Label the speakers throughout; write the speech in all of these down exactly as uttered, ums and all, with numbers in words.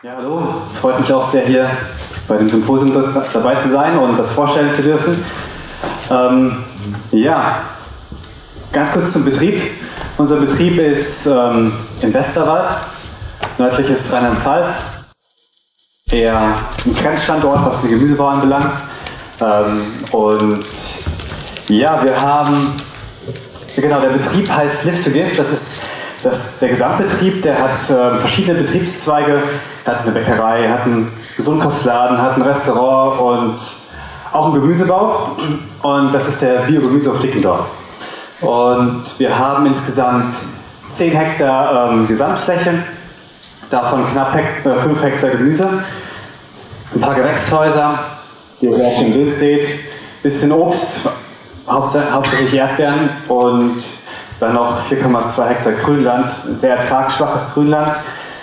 Speaker 1: Ja, hallo. Freut mich auch sehr, hier bei dem Symposium dabei zu sein und das vorstellen zu dürfen. Ähm, ja, ganz kurz zum Betrieb. Unser Betrieb ist ähm, im Westerwald, nördliches Rheinland-Pfalz, eher ein Grenzstandort, was den Gemüsebau anbelangt. Ähm, und ja, wir haben, genau, der Betrieb heißt Live to Give, das ist das, der Gesamtbetrieb, der hat äh, verschiedene Betriebszweige, hat eine Bäckerei, hat einen Gesundkostladen, hat ein Restaurant und auch einen Gemüsebau. Und das ist der Biogemüsehof Dickendorf. Und wir haben insgesamt zehn Hektar ähm, Gesamtfläche, davon knapp Hekt äh, fünf Hektar Gemüse, ein paar Gewächshäuser, die ihr gleich im Bild seht, ein bisschen Obst, hauptsächlich, hauptsächlich Erdbeeren und dann noch vier Komma zwei Hektar Grünland, sehr ertragsschwaches Grünland.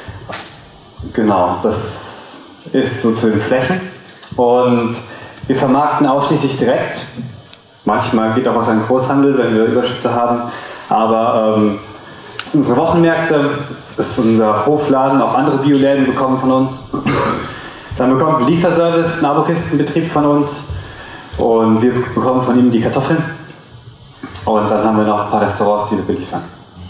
Speaker 1: Genau, das ist so zu den Flächen. Und wir vermarkten ausschließlich direkt. Manchmal geht auch was an den Großhandel, wenn wir Überschüsse haben. Aber ähm, das sind unsere Wochenmärkte, das ist unser Hofladen, auch andere Bioläden bekommen von uns. Dann bekommt ein Lieferservice, ein Abokistenbetrieb von uns. Und wir bekommen von ihm die Kartoffeln. Und dann haben wir noch ein paar Restaurants, die wir beliefern.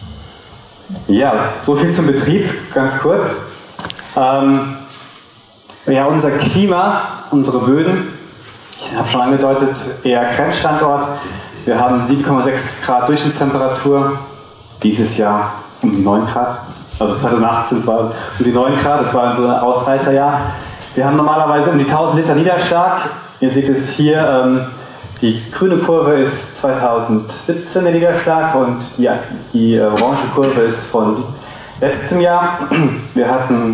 Speaker 1: Ja, so viel zum Betrieb, ganz kurz. Ähm, ja, unser Klima, unsere Böden, ich habe schon angedeutet, eher Grenzstandort. Wir haben sieben Komma sechs Grad Durchschnittstemperatur, dieses Jahr um die neun Grad. Also zweitausendachtzehn war um die neun Grad, das war ein Ausreißerjahr. Wir haben normalerweise um die tausend Liter Niederschlag. Ihr seht es hier, ähm, die grüne Kurve ist zweitausendsiebzehn der Niederschlag und die, die äh, orange Kurve ist von letztem Jahr. Wir hatten,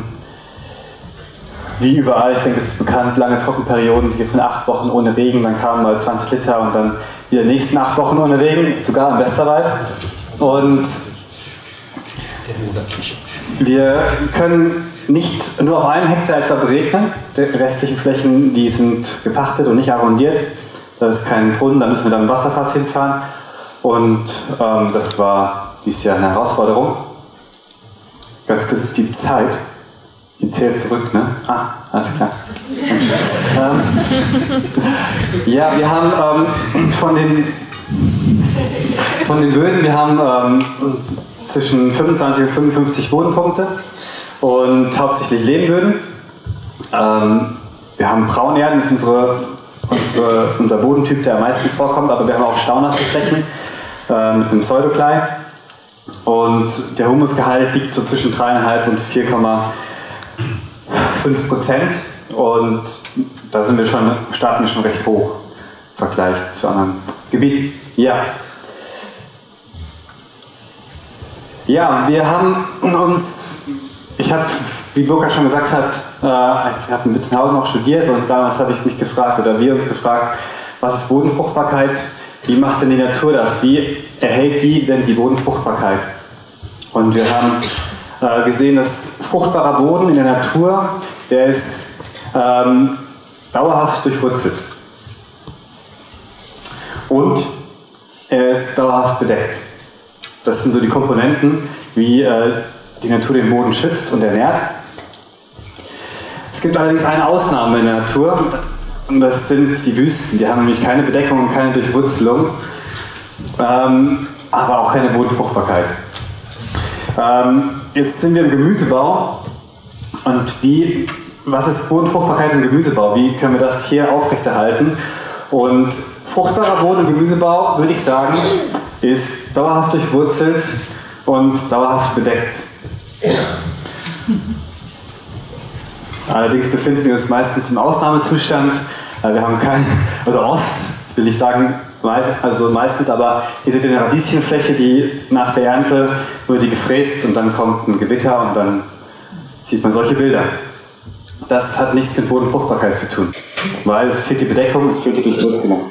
Speaker 1: wie überall, ich denke, das ist bekannt, lange Trockenperioden, hier von acht Wochen ohne Regen, dann kamen mal zwanzig Liter und dann wieder die nächsten acht Wochen ohne Regen, sogar im Westerwald. Und wir können nicht nur auf einem Hektar etwa beregnen, die restlichen Flächen, die sind gepachtet und nicht arrondiert. Das ist kein Brunnen, da müssen wir dann ein Wasserfass hinfahren. Und ähm, das war dieses Jahr eine Herausforderung. Ganz kurz die Zeit. Die zählt zurück, ne? Ah, alles klar. ähm, ja, wir haben ähm, von, den, von den Böden, wir haben ähm, zwischen fünfundzwanzig und fünfundfünfzig Bodenpunkte und hauptsächlich Lehmböden. Ähm, wir haben Braunerden, das ist unsere Unsere, unser Bodentyp, der am meisten vorkommt, aber wir haben auch staunasse Flächen äh, mit einem Pseudoklei. Und der Humusgehalt liegt so zwischen drei Komma fünf und vier Komma fünf Prozent. Und da sind wir schon, starten wir schon recht hoch im Vergleich zu anderen Gebieten. Ja. Ja, wir haben uns, ich habe, wie Burkhard schon gesagt hat, äh, ich habe in Witzenhausen auch studiert und damals habe ich mich gefragt, oder wir uns gefragt, was ist Bodenfruchtbarkeit? Wie macht denn die Natur das? Wie erhält die denn die Bodenfruchtbarkeit? Und wir haben äh, gesehen, dass fruchtbarer Boden in der Natur, der ist ähm, dauerhaft durchwurzelt. Und er ist dauerhaft bedeckt. Das sind so die Komponenten, wie äh, die Natur den Boden schützt und ernährt. Es gibt allerdings eine Ausnahme in der Natur und das sind die Wüsten. Die haben nämlich keine Bedeckung und keine Durchwurzelung, ähm, aber auch keine Bodenfruchtbarkeit. Ähm, jetzt sind wir im Gemüsebau und wie, was ist Bodenfruchtbarkeit im Gemüsebau? Wie können wir das hier aufrechterhalten? Und fruchtbarer Boden im Gemüsebau, würde ich sagen, ist dauerhaft durchwurzelt und dauerhaft bedeckt. Allerdings befinden wir uns meistens im Ausnahmezustand. Wir haben kein, also oft, will ich sagen, also meistens, aber hier seht ihr eine Radieschenfläche, die nach der Ernte wurde die gefräst und dann kommt ein Gewitter und dann sieht man solche Bilder. Das hat nichts mit Bodenfruchtbarkeit zu tun, weil es fehlt die Bedeckung, es fehlt die Durchwurzelung.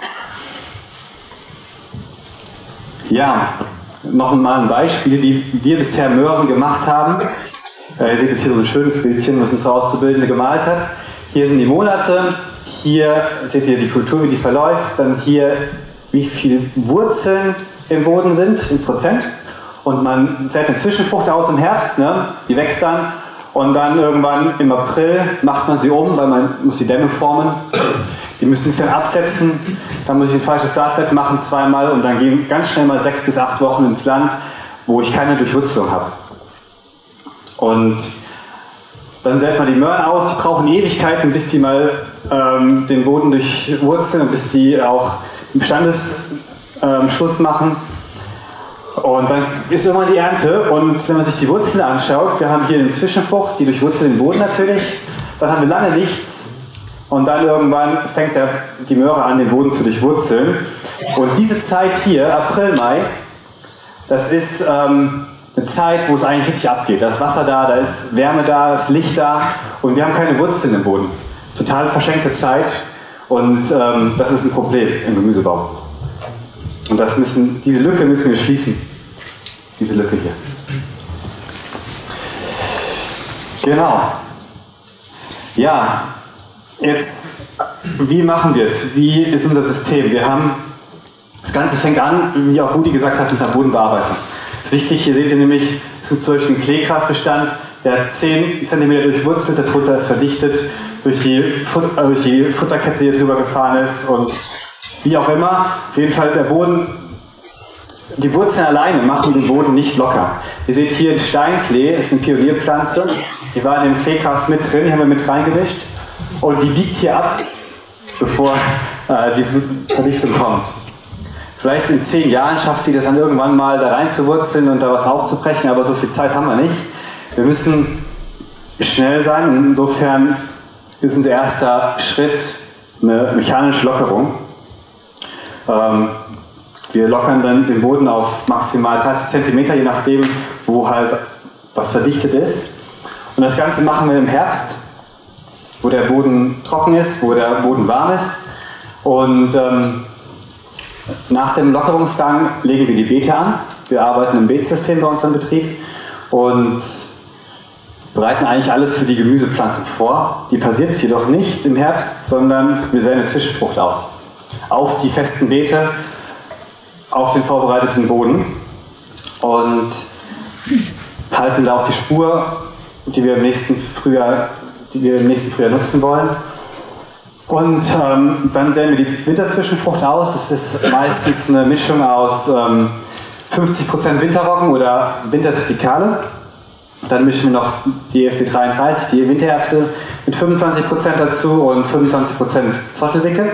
Speaker 1: Ja, noch mal ein Beispiel, wie wir bisher Möhren gemacht haben. Äh, ihr seht jetzt hier so ein schönes Bildchen, was unsere Auszubildende gemalt hat. Hier sind die Monate, hier seht ihr die Kultur, wie die verläuft, dann hier, wie viele Wurzeln im Boden sind, in Prozent. Und man zählt eine Zwischenfrucht aus im Herbst, ne? Die wächst dann Und dann irgendwann im April macht man sie um, weil man muss die Dämme formen. Die müssen sich dann absetzen, dann muss ich ein falsches Saatbett machen zweimal und dann gehen ganz schnell mal sechs bis acht Wochen ins Land, wo ich keine Durchwurzelung habe. Und dann sät man die Möhren aus, die brauchen Ewigkeiten, bis die mal ähm, den Boden durchwurzeln und bis die auch einen Bestandesschluss ähm, machen. Und dann ist immer die Ernte und wenn man sich die Wurzeln anschaut, wir haben hier eine Zwischenfrucht, die durchwurzelt den Boden natürlich, dann haben wir lange nichts und dann irgendwann fängt der, die Möhre an, den Boden zu durchwurzeln. Und diese Zeit hier, April, Mai, das ist ähm, eine Zeit, wo es eigentlich richtig abgeht. Da ist Wasser da, da ist Wärme da, da ist Licht da und wir haben keine Wurzeln im Boden. Total verschenkte Zeit und ähm, das ist ein Problem im Gemüsebau. Und das müssen, diese Lücke müssen wir schließen. Diese Lücke hier. Genau. Ja, jetzt, wie machen wir es? Wie ist unser System? Wir haben, das Ganze fängt an, wie auch Rudi gesagt hat, mit einer Bodenbearbeitung. Das ist wichtig, hier seht ihr nämlich, es ist zum Beispiel ein Kleegrasbestand, der hat zehn Zentimeter durchwurzelt, darunter ist verdichtet, durch die, Fut äh, durch die Futterkette, die hier drüber gefahren ist und wie auch immer. Auf jeden Fall der Boden, die Wurzeln alleine machen den Boden nicht locker. Ihr seht hier Steinklee, ist eine Pionierpflanze, die war in dem Kleegras mit drin, die haben wir mit reingemischt und die biegt hier ab, bevor äh, die Verdichtung kommt. Vielleicht in zehn Jahren schafft die das dann irgendwann mal da rein zu wurzeln und da was aufzubrechen, aber so viel Zeit haben wir nicht. Wir müssen schnell sein und insofern ist unser erster Schritt eine mechanische Lockerung. Ähm, wir lockern dann den Boden auf maximal dreißig Zentimeter, je nachdem, wo halt was verdichtet ist. Und das Ganze machen wir im Herbst, wo der Boden trocken ist, wo der Boden warm ist. Und ähm, nach dem Lockerungsgang legen wir die Beete an. Wir arbeiten im Beetsystem bei uns im Betrieb und bereiten eigentlich alles für die Gemüsepflanzung vor. Die passiert jedoch nicht im Herbst, sondern wir säen eine Zwischenfrucht aus. Auf die festen Beete, auf den vorbereiteten Boden und halten da auch die Spur, die wir im nächsten Frühjahr, die wir im nächsten Frühjahr nutzen wollen. Und ähm, dann säen wir die Winterzwischenfrucht aus. Das ist meistens eine Mischung aus ähm, fünfzig Prozent Winterroggen oder Wintertritikale. Dann mischen wir noch die F B dreiunddreißig, die Wintererbse, mit fünfundzwanzig Prozent dazu und fünfundzwanzig Prozent Zottelwicke.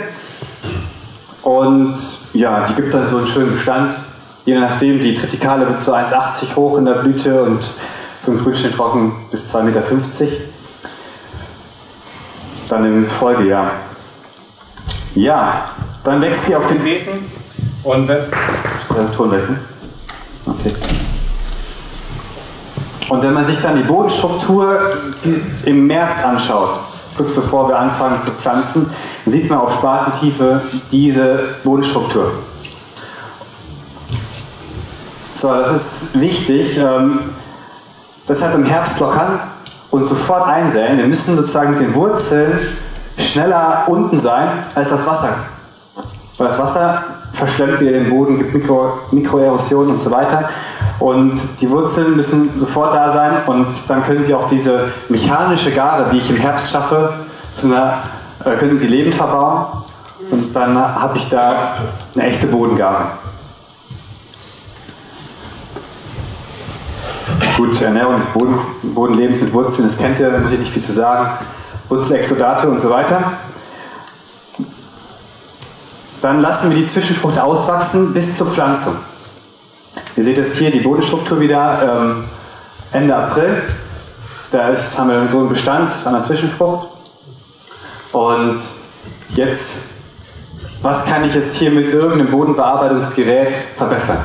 Speaker 1: Und ja, die gibt dann so einen schönen Bestand. Je nachdem, die Tritikale wird so eins Komma achtzig hoch in der Blüte und so ein Grünschnittroggen bis zwei Komma fünfzig Meter. Dann im Folgejahr. Ja, dann wächst die auf den Beeten und wenn... Ton weg, ne? Okay. Und wenn man sich dann die Bodenstruktur die im März anschaut, kurz bevor wir anfangen zu pflanzen, dann sieht man auf Spatentiefe diese Bodenstruktur. So, das ist wichtig. Ähm, deshalb im Herbst lockern und sofort einsäen. Wir müssen sozusagen mit den Wurzeln schneller unten sein als das Wasser. Weil das Wasser verschlemmt wieder den Boden, gibt Mikro, Mikroerosion und so weiter. Und die Wurzeln müssen sofort da sein und dann können sie auch diese mechanische Gare, die ich im Herbst schaffe, zu einer, äh, können sie lebend verbauen und dann habe ich da eine echte Bodengare. Gut, Ernährung des Bodens, Bodenlebens mit Wurzeln, das kennt ihr, da muss ich nicht viel zu sagen. Wurzelexodate und so weiter. Dann lassen wir die Zwischenfrucht auswachsen bis zur Pflanzung. Ihr seht jetzt hier die Bodenstruktur wieder ähm, Ende April. Da ist, haben wir so einen Bestand an der Zwischenfrucht. Und jetzt, was kann ich jetzt hier mit irgendeinem Bodenbearbeitungsgerät verbessern?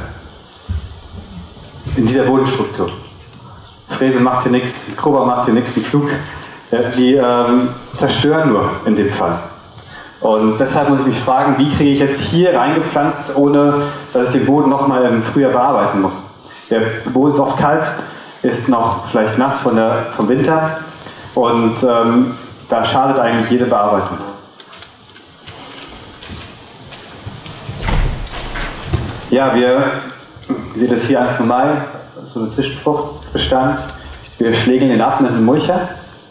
Speaker 1: In dieser Bodenstruktur. Fräse macht hier nichts, Grubber macht hier nichts, ein Flug. Ja, die ähm, zerstören nur in dem Fall. Und deshalb muss ich mich fragen, wie kriege ich jetzt hier reingepflanzt, ohne dass ich den Boden nochmal im Frühjahr bearbeiten muss. Der Boden ist oft kalt, ist noch vielleicht nass von der, vom Winter und ähm, da schadet eigentlich jede Bearbeitung. Ja, wir, ihr seht das hier Anfang Mai, so eine Zwischenfruchtbestand. Wir schlägeln den ab mit einem Mulcher.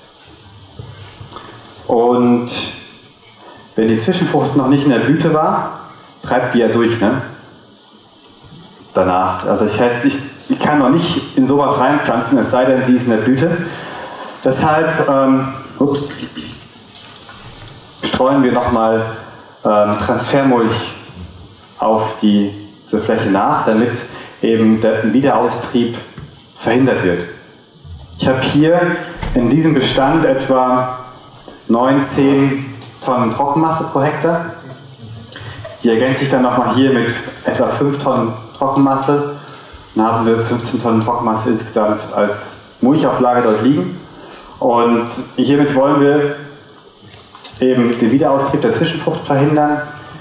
Speaker 1: Und wenn die Zwischenfrucht noch nicht in der Blüte war, treibt die ja durch, ne? Danach. Also das heißt, ich, ich kann noch nicht in sowas reinpflanzen, es sei denn, sie ist in der Blüte. Deshalb ähm, ups, streuen wir nochmal ähm, Transfermulch auf die, diese Fläche nach, damit eben der Wiederaustrieb verhindert wird. Ich habe hier in diesem Bestand etwa neun, zehn Tonnen Trockenmasse pro Hektar. Die ergänzt sich dann nochmal hier mit etwa fünf Tonnen Trockenmasse. Dann haben wir fünfzehn Tonnen Trockenmasse insgesamt als Mulchauflage dort liegen. Und hiermit wollen wir eben den Wiederaustrieb der Zwischenfrucht verhindern.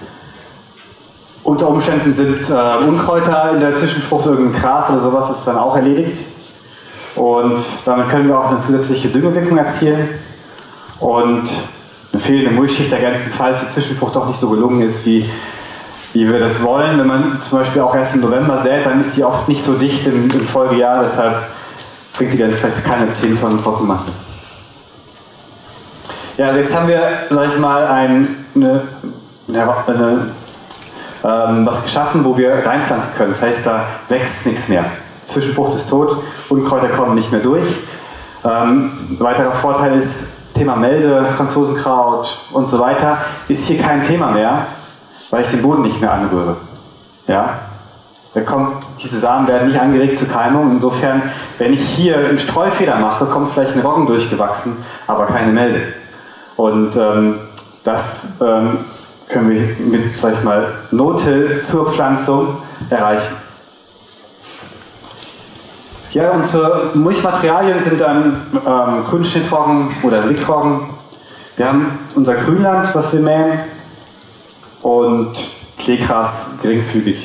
Speaker 1: Unter Umständen sind äh, Unkräuter in der Zwischenfrucht, irgendein Gras oder sowas, ist dann auch erledigt. Und damit können wir auch eine zusätzliche Düngewirkung erzielen. Und eine fehlende Mulchschicht ergänzen, falls die Zwischenfrucht doch nicht so gelungen ist, wie, wie wir das wollen. Wenn man zum Beispiel auch erst im November sät, dann ist die oft nicht so dicht im, im Folgejahr, deshalb bringt die dann vielleicht keine zehn Tonnen Trockenmasse. Ja, also jetzt haben wir, sag ich mal, ein, eine, eine, eine, ähm, was geschaffen, wo wir reinpflanzen können. Das heißt, da wächst nichts mehr. Die Zwischenfrucht ist tot, Unkräuter kommen nicht mehr durch. Ähm, ein weiterer Vorteil ist, Thema Melde, Franzosenkraut und so weiter, ist hier kein Thema mehr, weil ich den Boden nicht mehr anrühre. Ja? Da kommt, diese Samen werden nicht angeregt zur Keimung. Insofern, wenn ich hier einen Streufeder mache, kommt vielleicht ein Roggen durchgewachsen, aber keine Melde. Und ähm, das ähm, können wir mit, sag ich mal, No-Till zur Pflanzung erreichen. Ja, unsere Mulchmaterialien sind dann ähm, Grünschnittroggen oder Wickroggen. Wir haben unser Grünland, was wir mähen, und Kleegras geringfügig.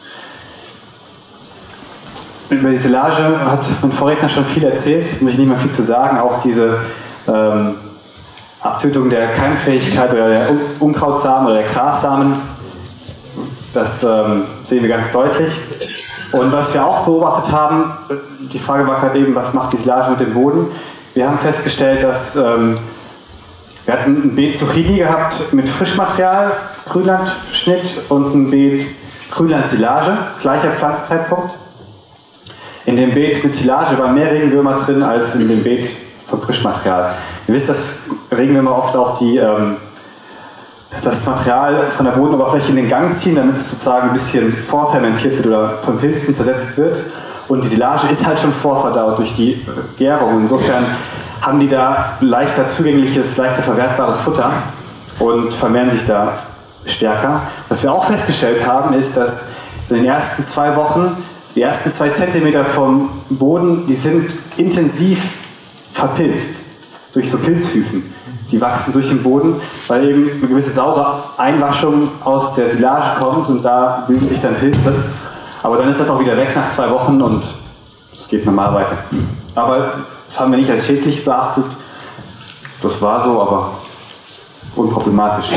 Speaker 1: Über die Silage hat mein Vorredner schon viel erzählt, muss ich nicht mehr viel zu sagen. Auch diese ähm, Abtötung der Keimfähigkeit oder der Unkrautsamen oder der Grassamen, das ähm, sehen wir ganz deutlich. Und was wir auch beobachtet haben, die Frage war gerade eben, was macht die Silage mit dem Boden? Wir haben festgestellt, dass ähm, wir hatten ein Beet Zucchini gehabt mit Frischmaterial, Grünlandschnitt, und ein Beet Grünland-Silage, gleicher Pflanzzeitpunkt. In dem Beet mit Silage waren mehr Regenwürmer drin als in dem Beet vom Frischmaterial. Ihr wisst, dass Regenwürmer oft auch die, ähm, das Material von der Bodenoberfläche in den Gang ziehen, damit es sozusagen ein bisschen vorfermentiert wird oder von Pilzen zersetzt wird. Und die Silage ist halt schon vorverdaut durch die Gärung. Insofern haben die da leichter zugängliches, leichter verwertbares Futter und vermehren sich da stärker. Was wir auch festgestellt haben, ist, dass in den ersten zwei Wochen, die ersten zwei Zentimeter vom Boden, die sind intensiv verpilzt durch so Pilzhyphen. Die wachsen durch den Boden, weil eben eine gewisse saure Einwaschung aus der Silage kommt und da bilden sich dann Pilze. Aber dann ist das auch wieder weg nach zwei Wochen und es geht normal weiter. Aber das haben wir nicht als schädlich beachtet. Das war so, aber unproblematisch.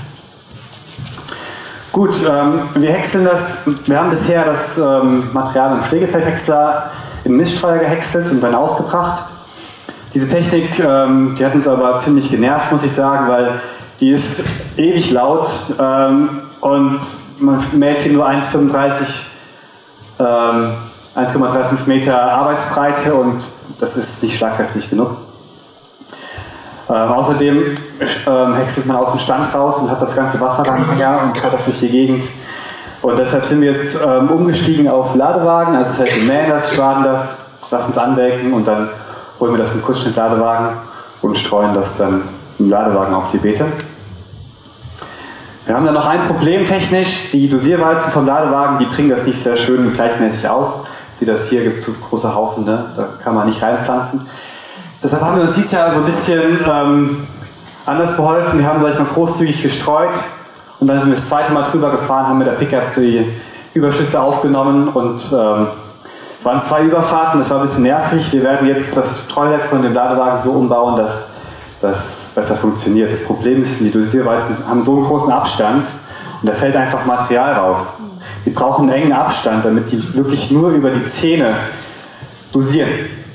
Speaker 1: Gut, ähm, wir häckseln das. Wir haben bisher das ähm, Material im Schlägefeldhäcksler in Miststreuer gehäckselt und dann ausgebracht. Diese Technik, ähm, die hat uns aber ziemlich genervt, muss ich sagen, weil die ist ewig laut ähm, und man mäht hier nur eins Komma fünfunddreißig, ähm, eins Komma fünfunddreißig Meter Arbeitsbreite und das ist nicht schlagkräftig genug. Ähm, außerdem ähm, häckselt man aus dem Stand raus und hat das ganze Wasser dann ja, und fährt das durch die Gegend. Und deshalb sind wir jetzt ähm, umgestiegen auf Ladewagen, also das heißt, wir mähen das, schwaden das, lassen es anwelken und dann holen wir das mit Kurzschnittladewagen und streuen das dann im Ladewagen auf die Beete. Wir haben dann noch ein Problem technisch. Die Dosierwalzen vom Ladewagen, die bringen das nicht sehr schön und gleichmäßig aus. Sieht das hier, gibt es so große Haufen, ne? Da kann man nicht reinpflanzen. Deshalb haben wir uns dieses Jahr so ein bisschen ähm, anders beholfen. Wir haben gleich mal großzügig gestreut und dann sind wir das zweite Mal drüber gefahren, haben mit der Pickup die Überschüsse aufgenommen und ähm, es waren zwei Überfahrten, das war ein bisschen nervig. Wir werden jetzt das Streuwerk von dem Ladewagen so umbauen, dass das besser funktioniert. Das Problem ist, die Dosierwalzen haben so einen großen Abstand und da fällt einfach Material raus. Die brauchen einen engen Abstand, damit die wirklich nur über die Zähne dosieren.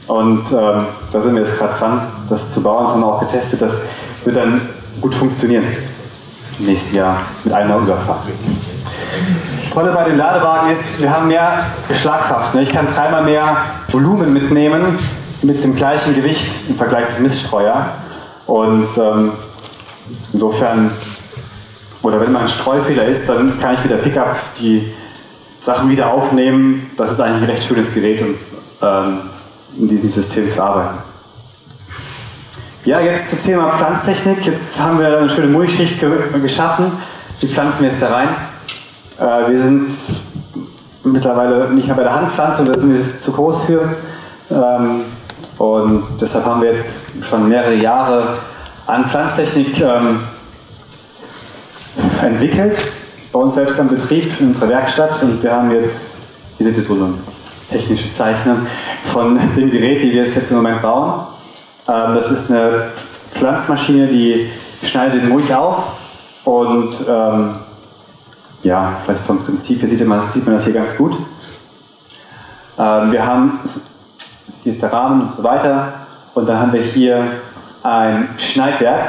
Speaker 1: Und ähm, da sind wir jetzt gerade dran, das zu bauen. Das haben wir auch getestet. Das wird dann gut funktionieren im nächsten Jahr mit einer Überfahrt. Das Tolle bei dem Ladewagen ist, wir haben mehr Schlagkraft. Ne? Ich kann dreimal mehr Volumen mitnehmen mit dem gleichen Gewicht im Vergleich zum Miststreuer. Und ähm, insofern, oder wenn mal ein Streufehler ist, dann kann ich mit der Pickup die Sachen wieder aufnehmen. Das ist eigentlich ein recht schönes Gerät, um ähm, in diesem System zu arbeiten. Ja, jetzt zum Thema Pflanztechnik. Jetzt haben wir eine schöne Mulchschicht ge geschaffen. Die pflanzen wir jetzt da rein. Äh, wir sind mittlerweile nicht mehr bei der Handpflanzung, da sind wir zu groß für. Ähm, und deshalb haben wir jetzt schon mehrere Jahre an Pflanztechnik ähm, entwickelt, bei uns selbst am Betrieb, in unserer Werkstatt. Und wir haben jetzt, hier seht ihr so eine technische Zeichnung von dem Gerät, die wir jetzt im Moment bauen. Ähm, das ist eine Pflanzmaschine, die schneidet den Mulch auf und ähm, ja, vielleicht vom Prinzip her sieht man, sieht man das hier ganz gut. Ähm, wir haben, hier ist der Rahmen und so weiter, und dann haben wir hier ein Schneidwerk.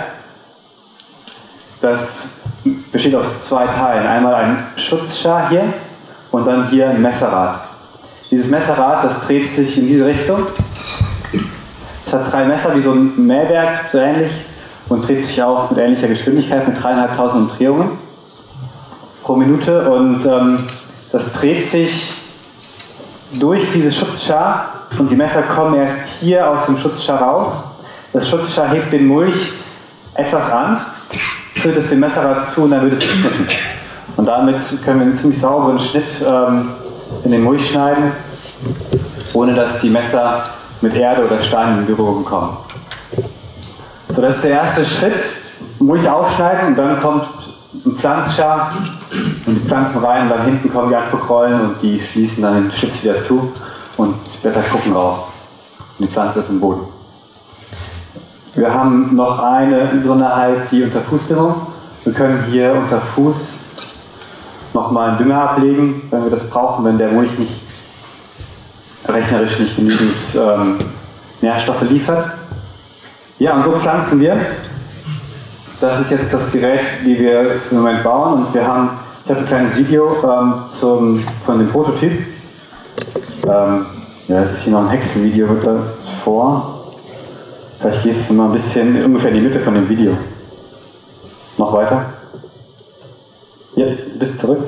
Speaker 1: Das besteht aus zwei Teilen. Einmal ein Schutzschar hier und dann hier ein Messerrad. Dieses Messerrad, das dreht sich in diese Richtung. Es hat drei Messer wie so ein Mähwerk, so ähnlich, und dreht sich auch mit ähnlicher Geschwindigkeit mit dreieinhalbtausend Umdrehungen pro Minute. Und ähm, das dreht sich durch dieses Schutzschar und die Messer kommen erst hier aus dem Schutzschar raus. Das Schutzschar hebt den Mulch etwas an, führt es dem Messerrad zu und dann wird es geschnitten. Und damit können wir einen ziemlich sauberen Schnitt ähm, in den Mulch schneiden, ohne dass die Messer mit Erde oder Steinen in Berührung kommen. So, das ist der erste Schritt. Mulch aufschneiden, und dann kommt ein Pflanzschar und die Pflanzen rein, und dann hinten kommen die Ankrollen und die schließen dann den Schlitz wieder zu und die Blätter gucken raus. Und die Pflanze ist im Boden. Wir haben noch eine Besonderheit, die Unterfußdüngung. Wir können hier unter Fuß nochmal einen Dünger ablegen, wenn wir das brauchen, wenn der Mulch nicht rechnerisch nicht genügend ähm, Nährstoffe liefert. Ja, und so pflanzen wir. Das ist jetzt das Gerät, wie wir es im Moment bauen. Und wir haben, ich habe ein kleines Video ähm, zum, von dem Prototyp. Ähm, ja, es ist hier noch ein Häcksel-Video davor. Vielleicht gehst du mal ein bisschen ungefähr in die Mitte von dem Video. Noch weiter? Ja, ein bisschen zurück.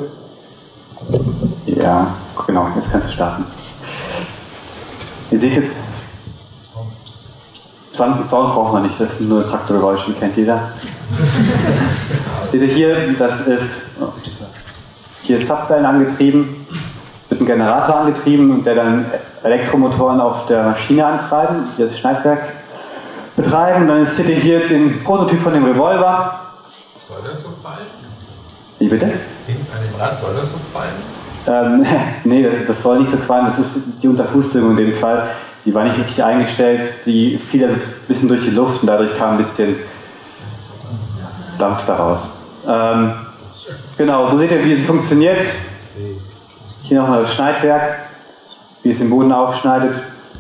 Speaker 1: Ja, genau, jetzt kannst du starten. Ihr seht jetzt, Sound, Sound braucht man nicht, das sind nur Traktorgeräusche, kennt jeder. Seht ihr hier, das ist hier Zapfwellen angetrieben, wird ein Generator angetrieben und der dann Elektromotoren auf der Maschine antreiben, hier das Schneidwerk betreiben. Dann seht ihr hier den Prototyp von dem Revolver.
Speaker 2: Soll das so fallen?
Speaker 1: Wie bitte?
Speaker 2: Hinten an dem Rad soll das so fallen?
Speaker 1: Ähm, nee, das soll nicht so qualmen, das ist die Unterfußdüngung in dem Fall. Die war nicht richtig eingestellt, die fiel also ein bisschen durch die Luft und dadurch kam ein bisschen Dampf daraus. Ähm, genau, so seht ihr, wie es funktioniert. Hier nochmal das Schneidwerk, wie es den Boden aufschneidet.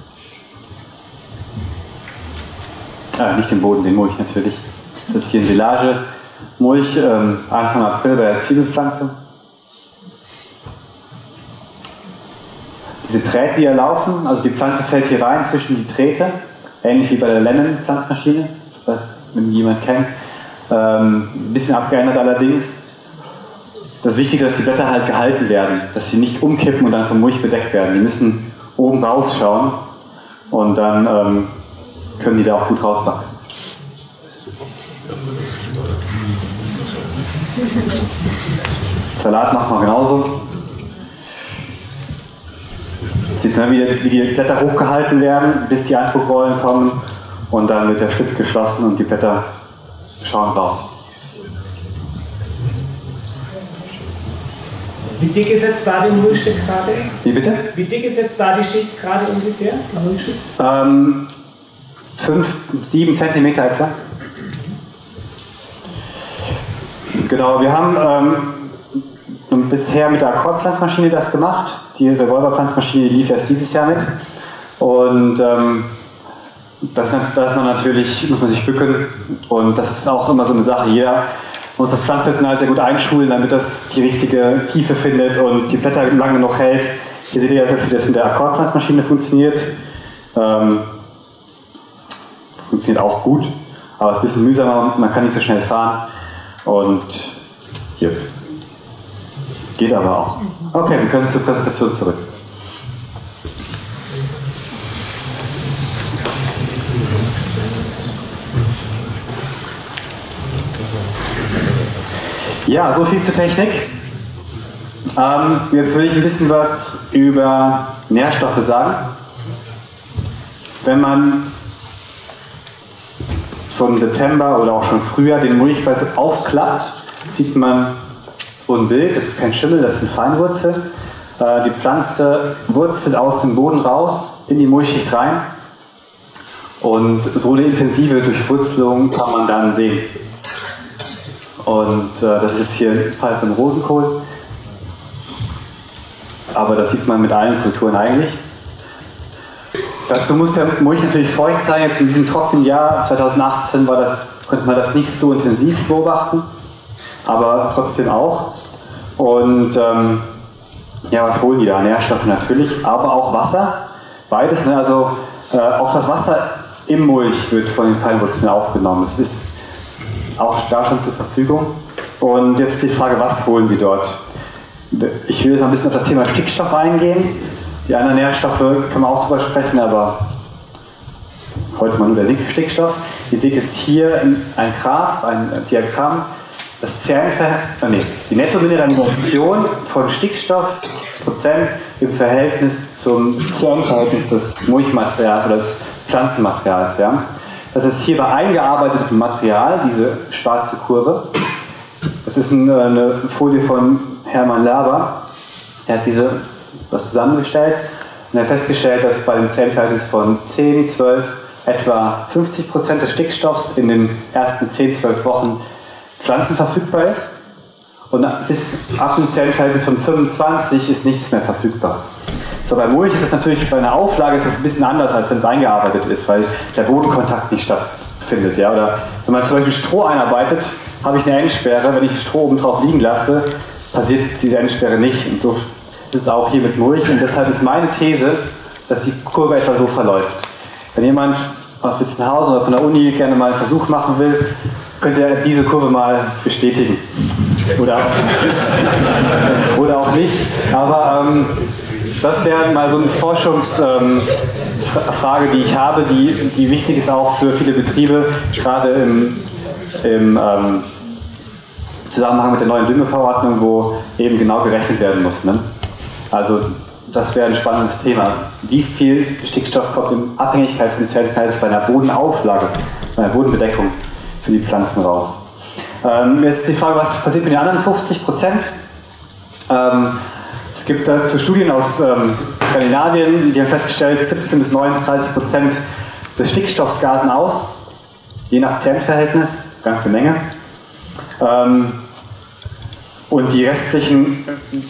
Speaker 1: Ah, nicht den Boden, den Mulch natürlich. Das ist hier ein Silage-Mulch, ähm, Anfang April bei der Zwiebelpflanzung. Diese Drähte, die hier laufen, also die Pflanze fällt hier rein zwischen die Drähte, ähnlich wie bei der Lennon-Pflanzmaschine, wenn jemand kennt. Ähm, ein bisschen abgeändert allerdings. Das Wichtige ist, dass die Blätter halt gehalten werden, dass sie nicht umkippen und dann vom Mulch bedeckt werden. Die müssen oben rausschauen und dann ähm, können die da auch gut rauswachsen. Salat machen wir genauso. Sieht man, wie, wie die Blätter hochgehalten werden, bis die Eindruckrollen kommen und dann wird der Schlitz geschlossen und die Blätter schauen raus.
Speaker 3: Wie dick ist jetzt da die Mulchschicht gerade?
Speaker 1: Wie bitte?
Speaker 3: Wie dick ist jetzt da die Schicht gerade ungefähr?
Speaker 1: Ähm, fünf, sieben Zentimeter etwa. Genau, wir haben ähm, bisher mit der Akkordpflanzmaschine das gemacht. Die Revolver-Pflanzmaschine lief erst dieses Jahr mit. Und ähm, das, das man natürlich, muss man sich bücken. Und das ist auch immer so eine Sache. Jeder muss das Pflanzpersonal sehr gut einschulen, damit das die richtige Tiefe findet und die Blätter lange genug hält. Hier seht ihr jetzt, wie das mit der Akkordpflanzmaschine funktioniert. Ähm, funktioniert auch gut, aber es ist ein bisschen mühsamer, man kann nicht so schnell fahren. Und hier. Geht aber auch. Okay, wir können zur Präsentation zurück. Ja, so viel zur Technik. Ähm, jetzt will ich ein bisschen was über Nährstoffe sagen. Wenn man so im September oder auch schon früher den Mulchbeutel aufklappt, sieht man so ein Bild, das ist kein Schimmel, das sind Feinwurzeln. Äh, die Pflanze wurzelt aus dem Boden raus, in die Mulchschicht rein. Und so eine intensive Durchwurzelung kann man dann sehen. Und äh, das ist hier ein Fall von Rosenkohl. Aber das sieht man mit allen Kulturen eigentlich. Dazu muss der Mulch natürlich feucht sein. Jetzt in diesem trockenen Jahr zweitausendachtzehn war das, konnte man das nicht so intensiv beobachten, aber trotzdem auch. Und ähm, ja, was holen die da? Nährstoffe natürlich, aber auch Wasser. Beides, ne? Also äh, auch das Wasser im Mulch wird von den Feinwurzeln aufgenommen. Es ist auch da schon zur Verfügung. Und jetzt ist die Frage, was holen sie dort? Ich will jetzt mal ein bisschen auf das Thema Stickstoff eingehen. Die anderen Nährstoffe kann man auch drüber sprechen, aber heute mal nur der linke Stickstoff. Ihr seht es hier ein Graph, ein Diagramm, das Zernverhältnis, nee, die Nettomineralisation von Stickstoff Prozent im Verhältnis zum Zernverhältnis des Mulchmaterials oder des Pflanzenmaterials. Ja. Das ist hier bei eingearbeitetem Material, diese schwarze Kurve. Das ist eine Folie von Hermann Laber. Er hat diese was zusammengestellt und er hat festgestellt, dass bei dem Zellverhältnis von zehn, zwölf etwa fünfzig Prozent des Stickstoffs in den ersten zehn, zwölf Wochen Pflanzen verfügbar ist und bis ab dem Zellverhältnis von fünfundzwanzig ist nichts mehr verfügbar. So, bei Mulch ist es natürlich, bei einer Auflage ist es ein bisschen anders, als wenn es eingearbeitet ist, weil der Bodenkontakt nicht stattfindet. Ja? Oder wenn man zum Beispiel Stroh einarbeitet, habe ich eine Endsperre, wenn ich Stroh oben drauf liegen lasse, passiert diese Endsperre nicht. Und so ist es auch hier mit Mulch und deshalb ist meine These, dass die Kurve etwa so verläuft. Wenn jemand aus Witzenhausen oder von der Uni gerne mal einen Versuch machen will, könnte er diese Kurve mal bestätigen. Oder, oder auch nicht. Aber ähm, das wäre mal so eine Forschungsfrage, ähm, die ich habe, die, die wichtig ist auch für viele Betriebe, gerade im, im ähm, Zusammenhang mit der neuen Düngeverordnung, wo eben genau gerechnet werden muss. Ne? Also das wäre ein spannendes Thema. Wie viel Stickstoff kommt in Abhängigkeit vom Zellverhältnis bei einer Bodenauflage, bei einer Bodenbedeckung für die Pflanzen raus? Ähm, jetzt ist die Frage, was passiert mit den anderen fünfzig Prozent? Ähm, es gibt dazu Studien aus ähm, Skandinavien, die haben festgestellt, siebzehn bis neununddreißig Prozent des Stickstoffs gasen aus, je nach Zellverhältnis, ganze Menge. Ähm, und die restlichen,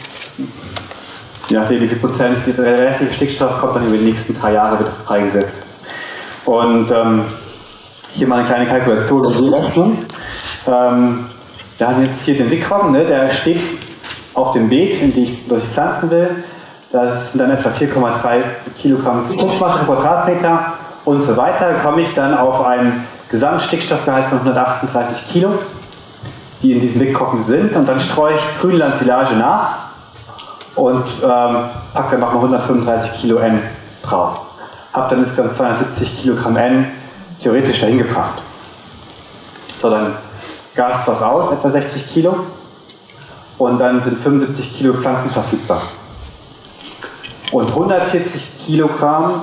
Speaker 1: je nachdem wie viel Prozent, der restliche Stickstoff kommt dann über die nächsten drei Jahre wieder freigesetzt. Und ähm, hier mal eine kleine Kalkulation und die Rechnung. Ähm, wir haben jetzt hier den Wickroggen, ne, der steht auf dem Beet, in die ich, das ich pflanzen will. Das sind dann etwa vier Komma drei Kilogramm Fruchtmasse pro Quadratmeter und so weiter. Da komme ich dann auf einen Gesamtstickstoffgehalt von hundertachtunddreißig Kilo, die in diesem Wickroggen sind. Und dann streue ich Grünlandsilage nach und ähm, packe dann nochmal hundertfünfunddreißig Kilo N drauf. Habe dann insgesamt zweihundertsiebzig Kilogramm N theoretisch dahin gebracht. So, dann gast was aus, etwa sechzig Kilo. Und dann sind fünfundsiebzig Kilo Pflanzen verfügbar. Und hundertvierzig Kilogramm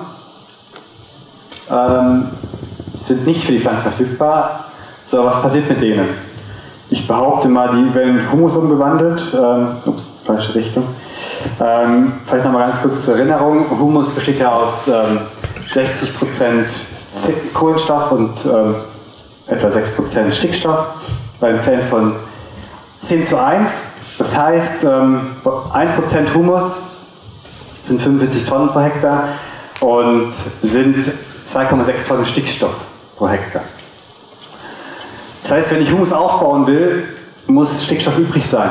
Speaker 1: ähm, sind nicht für die Pflanzen verfügbar. So, was passiert mit denen? Ich behaupte mal, die werden in Humus umgewandelt. Ähm, ups, falsche Richtung. Ähm, vielleicht nochmal ganz kurz zur Erinnerung. Humus besteht ja aus ähm, sechzig Prozent Kohlenstoff und ähm, etwa sechs Prozent Stickstoff. Bei den Zellen von zehn zu eins. Das heißt, ähm, ein Prozent Humus sind fünfundvierzig Tonnen pro Hektar. und sind zwei Komma sechs Tonnen Stickstoff pro Hektar. Das heißt, wenn ich Humus aufbauen will, muss Stickstoff übrig sein.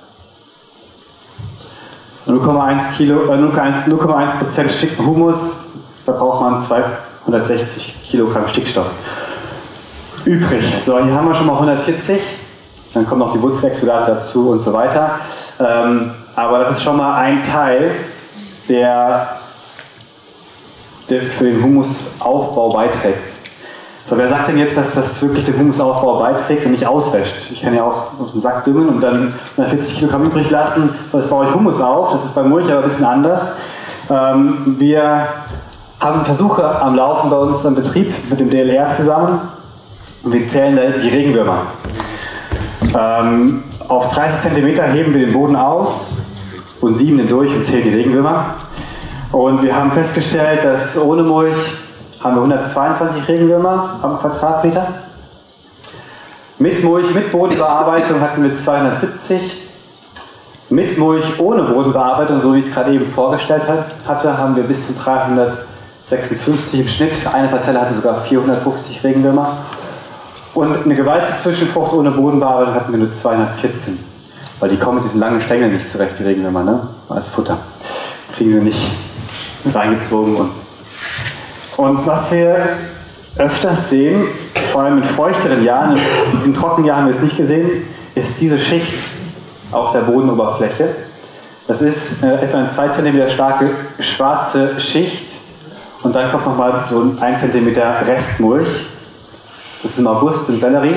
Speaker 1: null Komma eins Prozent Humus, da braucht man zweihundertsechzig Kilogramm Stickstoff übrig. So, hier haben wir schon mal hundertvierzig, dann kommen noch die Wurzelexudate dazu und so weiter. Ähm, aber das ist schon mal ein Teil, der, der für den Humusaufbau beiträgt. So, wer sagt denn jetzt, dass das wirklich den Humusaufbau beiträgt und nicht auswäscht? Ich kann ja auch aus dem Sack düngen und dann hundertvierzig Kilogramm übrig lassen, das baue ich Humus auf. Das ist bei Mulch aber ein bisschen anders. Ähm, wir haben Versuche am Laufen bei uns im Betrieb mit dem D L R zusammen und wir zählen die Regenwürmer. Ähm, auf dreißig Zentimeter heben wir den Boden aus und sieben den durch und zählen die Regenwürmer. Und wir haben festgestellt, dass ohne Mulch haben wir hundertzweiundzwanzig Regenwürmer am Quadratmeter. Mit Mulch, mit Bodenbearbeitung hatten wir zweihundertsiebzig. Mit Mulch ohne Bodenbearbeitung, so wie ich es gerade eben vorgestellt hatte, haben wir bis zu dreihundertsechsundfünfzig im Schnitt. Eine Parzelle hatte sogar vierhundertfünfzig Regenwürmer. Und eine gewaltige Zwischenfrucht ohne Bodenbearbeitung hatten wir nur zweihundertvierzehn. Weil die kommen mit diesen langen Stängeln nicht zurecht, die Regenwürmer, ne? Als Futter. Kriegen sie nicht reingezogen. Und Und was wir öfters sehen, vor allem in feuchteren Jahren, in diesem trockenen Jahr haben wir es nicht gesehen, ist diese Schicht auf der Bodenoberfläche. Das ist äh, etwa eine zwei Zentimeter starke schwarze Schicht und dann kommt nochmal so ein ein Zentimeter Restmulch. Das ist im August im Sellerie.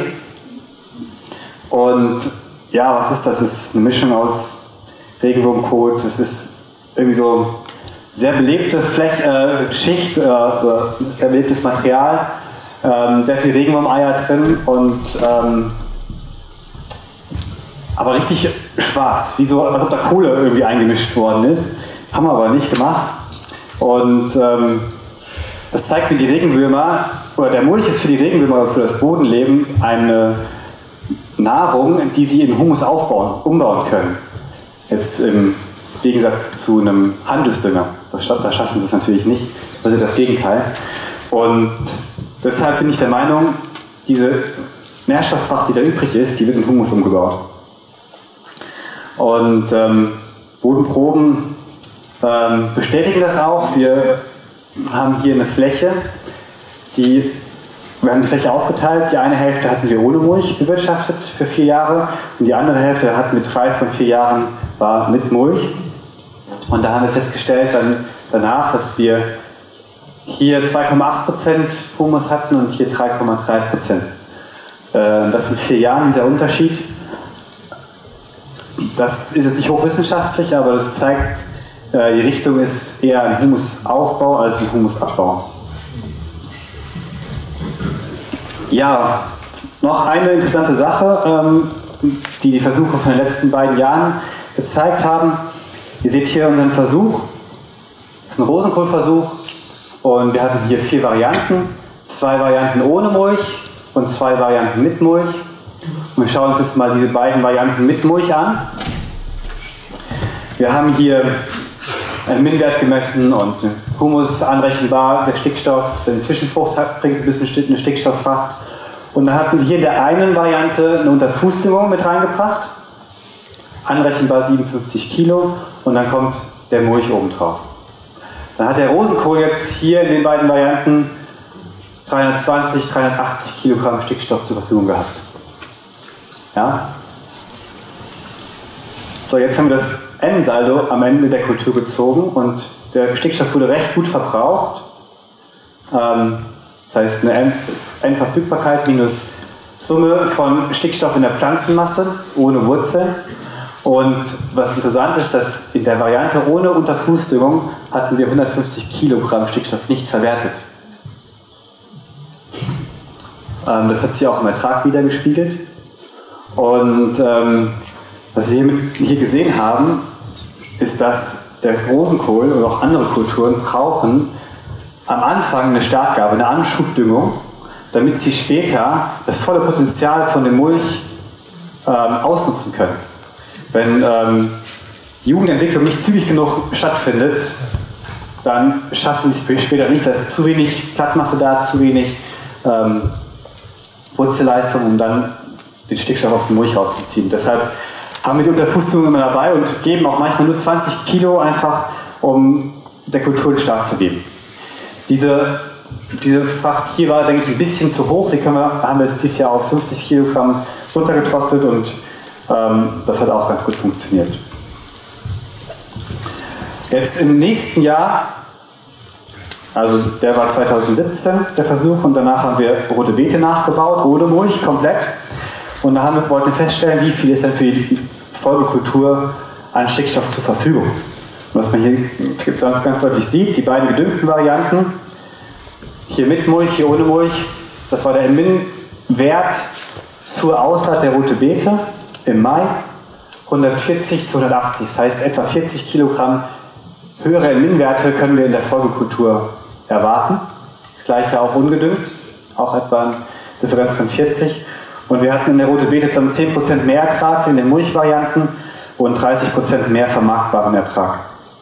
Speaker 1: Und ja, was ist das? Das ist eine Mischung aus Regenwurmkot, das ist irgendwie so sehr belebte Fläche, äh, Schicht, äh, sehr belebtes Material, ähm, sehr viel Regenwurmeier drin und ähm, aber richtig schwarz, wie so, als ob da Kohle irgendwie eingemischt worden ist. Haben wir aber nicht gemacht. Und ähm, das zeigt mir, die Regenwürmer, oder der Mulch ist für die Regenwürmer, für das Bodenleben eine Nahrung, die sie in Humus aufbauen, umbauen können. Jetzt im Gegensatz zu einem Handelsdünger. Das, da schaffen sie es natürlich nicht. Das ist das Gegenteil. Und deshalb bin ich der Meinung, diese Nährstofffracht, die da übrig ist, die wird in Humus umgebaut. Und ähm, Bodenproben ähm, bestätigen das auch. Wir haben hier eine Fläche, die, wir haben die Fläche aufgeteilt. Die eine Hälfte hatten wir ohne Mulch bewirtschaftet für vier Jahre und die andere Hälfte hatten wir drei von vier Jahren war mit Mulch. Und da haben wir festgestellt dann danach, dass wir hier zwei Komma acht Prozent Humus hatten und hier drei Komma drei Prozent. Äh, das sind vier Jahren dieser Unterschied. Das ist jetzt nicht hochwissenschaftlich, aber das zeigt, äh, die Richtung ist eher ein Humusaufbau als ein Humusabbau. Ja, noch eine interessante Sache, ähm, die die Versuche von den letzten beiden Jahren gezeigt haben. Ihr seht hier unseren Versuch. Das ist ein Rosenkohlversuch und wir hatten hier vier Varianten. Zwei Varianten ohne Mulch und zwei Varianten mit Mulch. Und wir schauen uns jetzt mal diese beiden Varianten mit Mulch an. Wir haben hier einen Min-Wert gemessen und Humus anrechenbar, der Stickstoff, der Zwischenfrucht hat, bringt ein bisschen eine Stickstofffracht. Und dann hatten wir hier in der einen Variante eine Unterfußdüngung mit reingebracht, anrechenbar siebenundfünfzig Kilo und dann kommt der Mulch oben drauf. Dann hat der Rosenkohl jetzt hier in den beiden Varianten dreihundertzwanzig, dreihundertachtzig Kilogramm Stickstoff zur Verfügung gehabt. Ja? So, jetzt haben wir das N-Saldo am Ende der Kultur gezogen und der Stickstoff wurde recht gut verbraucht. Ähm, das heißt, eine N-Verfügbarkeit minus Summe von Stickstoff in der Pflanzenmasse ohne Wurzel. Und was interessant ist, dass in der Variante ohne Unterfußdüngung hatten wir hundertfünfzig Kilogramm Stickstoff nicht verwertet. Ähm, das hat sich auch im Ertrag wiedergespiegelt. Und ähm, was wir hier, hier gesehen haben, ist, dass der Rosenkohl oder auch andere Kulturen brauchen am Anfang eine Startgabe, eine Anschubdüngung, damit sie später das volle Potenzial von dem Mulch ähm, ausnutzen können. Wenn ähm, die Jugendentwicklung nicht zügig genug stattfindet, dann schaffen die es später nicht. Da ist zu wenig Blattmasse da, zu wenig ähm, Wurzelleistung, um dann den Stickstoff aus dem Mulch rauszuziehen. Deshalb haben wir die Unterfußdüngung immer dabei und geben auch manchmal nur zwanzig Kilo einfach, um der Kultur den Start zu geben. Diese, diese Fracht hier war, denke ich, ein bisschen zu hoch. Die können wir, haben wir jetzt dieses Jahr auf fünfzig Kilogramm runtergedrosselt und ähm, das hat auch ganz gut funktioniert. Jetzt im nächsten Jahr, also der war zweitausendsiebzehn, der Versuch, und danach haben wir rote Beete nachgebaut, ohne Mulch, komplett. Und da haben wir, wollten wir feststellen, wie viel ist denn für die Folgekultur an Stickstoff zur Verfügung. Und was man hier ganz, ganz deutlich sieht, die beiden gedüngten Varianten, hier mit Mulch, hier ohne Mulch, das war der Min-Wert zur Aussaat der rote Beete im Mai, hundertvierzig zu hundertachtzig, das heißt etwa vierzig Kilogramm höhere Min-Werte können wir in der Folgekultur erwarten. Das gleiche auch ungedüngt, auch etwa eine Differenz von vierzig. Und wir hatten in der rote Beete dann zehn Prozent mehr Ertrag in den Mulchvarianten und dreißig Prozent mehr vermarktbaren Ertrag.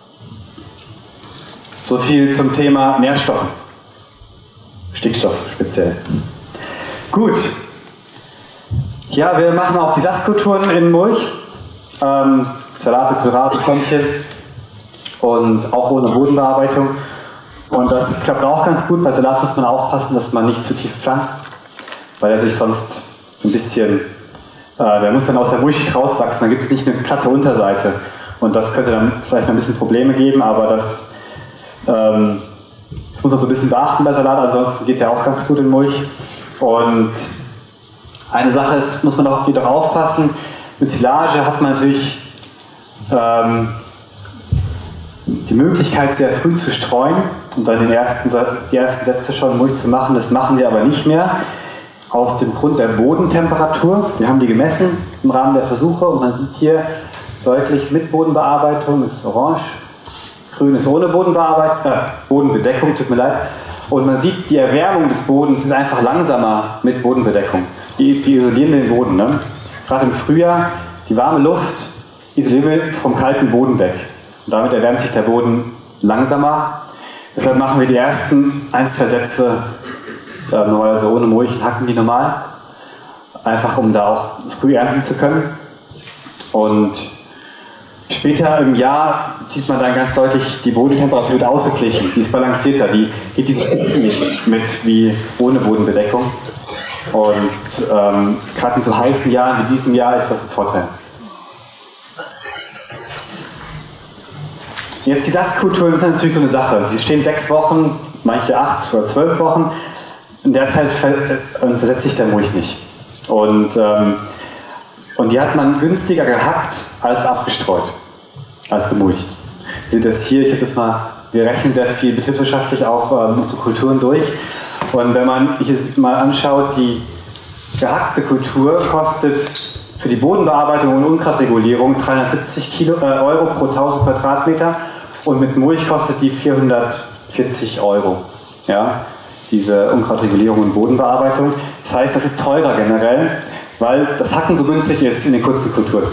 Speaker 1: So viel zum Thema Nährstoffen. Stickstoff speziell. Gut. Ja, wir machen auch die Satzkulturen in Mulch. Ähm, Salate, Kohlrabi, Klömpchen. Und auch ohne Bodenbearbeitung. Und das klappt auch ganz gut. Bei Salat muss man aufpassen, dass man nicht zu tief pflanzt, weil er sich sonst so ein bisschen, äh, der muss dann aus der Mulchschicht rauswachsen, dann gibt es nicht eine glatte Unterseite. Und das könnte dann vielleicht noch ein bisschen Probleme geben, aber das ähm, muss man so ein bisschen beachten bei Salat, ansonsten geht der auch ganz gut in Mulch. Und eine Sache ist, muss man auch wieder aufpassen, mit Silage hat man natürlich ähm, die Möglichkeit, sehr früh zu streuen und dann den ersten, die ersten Sätze schon Mulch zu machen. Das machen wir aber nicht mehr, aus dem Grund der Bodentemperatur. Wir haben die gemessen im Rahmen der Versuche und man sieht hier deutlich mit Bodenbearbeitung, ist orange, grün ist ohne Bodenbearbeitung, äh, Bodenbedeckung, tut mir leid. Und man sieht, die Erwärmung des Bodens ist einfach langsamer mit Bodenbedeckung. Die, die isolieren den Boden. Ne? Gerade im Frühjahr, die warme Luft isolieren wir vom kalten Boden weg. Und damit erwärmt sich der Boden langsamer. Deshalb machen wir die ersten ein, zwei Sätze äh, normalerweise ohne Mulch und hacken die normal. Einfach um da auch früh ernten zu können. Und später im Jahr sieht man dann ganz deutlich, die Bodentemperatur wird ausgeglichen. Die ist balancierter. Die geht dieses nicht mit wie ohne Bodenbedeckung. Und ähm, gerade in so heißen Jahren wie diesem Jahr ist das ein Vorteil. Jetzt die Satzkulturen sind natürlich so eine Sache. Die stehen sechs Wochen, manche acht oder zwölf Wochen. In der Zeit zersetzt sich der Mulch nicht. Und, ähm, und die hat man günstiger gehackt als abgestreut, als gemulcht. Ihr seht das hier, ich habe das mal, wir rechnen sehr viel betriebswirtschaftlich auch ähm, unsere Kulturen durch. Und wenn man hier mal anschaut, die gehackte Kultur kostet für die Bodenbearbeitung und Unkrautregulierung dreihundertsiebzig Kilo, äh, Euro pro tausend Quadratmeter und mit Mulch kostet die vierhundertvierzig Euro. Ja, diese Unkrautregulierung und Bodenbearbeitung. Das heißt, das ist teurer generell, weil das Hacken so günstig ist in den kurzen Kulturen.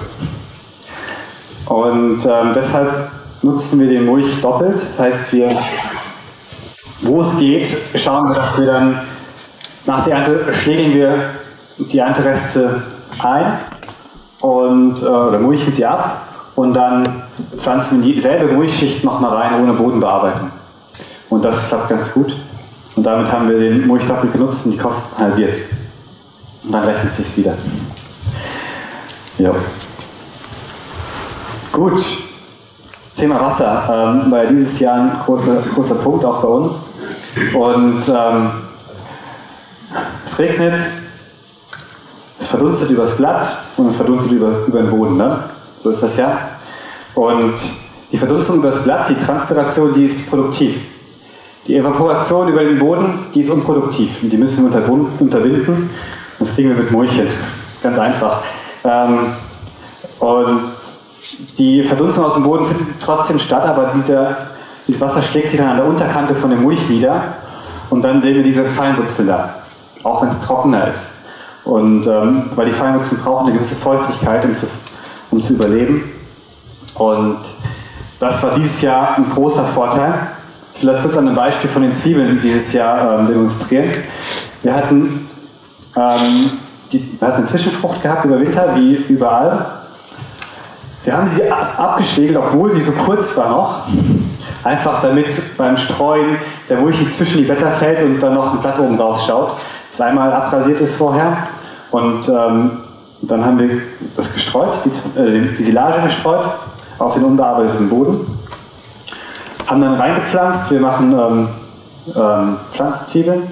Speaker 1: Und ähm, deshalb nutzen wir den Mulch doppelt. Das heißt, wir, wo es geht, schauen wir, dass wir dann nach der Ernte schlägeln wir die Erntereste ein und äh, oder mulchen sie ab und dann pflanzen wir dieselbe Mulchschicht nochmal rein ohne Bodenbearbeitung. Und das klappt ganz gut. Und damit haben wir den Mulch doppelt genutzt und die Kosten halbiert. Und dann rechnet es sich wieder. Ja. Gut. Thema Wasser. Ähm, war ja dieses Jahr ein großer, großer Punkt auch bei uns. Und ähm, es regnet, es verdunstet übers Blatt und es verdunstet über, über den Boden. Ne? So ist das ja. Und die Verdunstung übers Blatt, die Transpiration, die ist produktiv. Die Evaporation über den Boden, die ist unproduktiv. Und die müssen wir unterbinden. Das kriegen wir mit Mulch hin. Ganz einfach. Ähm, und die Verdunstung aus dem Boden findet trotzdem statt, aber dieser, dieses Wasser schlägt sich dann an der Unterkante von dem Mulch nieder. Und dann sehen wir diese Feinwurzeln da. Auch wenn es trockener ist. Und ähm, weil die Feinwurzeln brauchen eine gewisse Feuchtigkeit, um zu, um zu überleben. Und das war dieses Jahr ein großer Vorteil. Ich will das kurz an einem Beispiel von den Zwiebeln dieses Jahr ähm, demonstrieren. Wir hatten, ähm, die, wir hatten eine Zwischenfrucht gehabt über Winter, wie überall. Wir haben sie ab, abgeschlägelt, obwohl sie so kurz war noch. Einfach damit beim Streuen der Mulch nicht zwischen die Blätter fällt und dann noch ein Blatt oben rausschaut. Das einmal abrasiert ist vorher. Und ähm, dann haben wir das gestreut, die, äh, die Silage gestreut auf den unbearbeiteten Boden. Haben dann reingepflanzt. Wir machen ähm, ähm, Pflanzzwiebeln.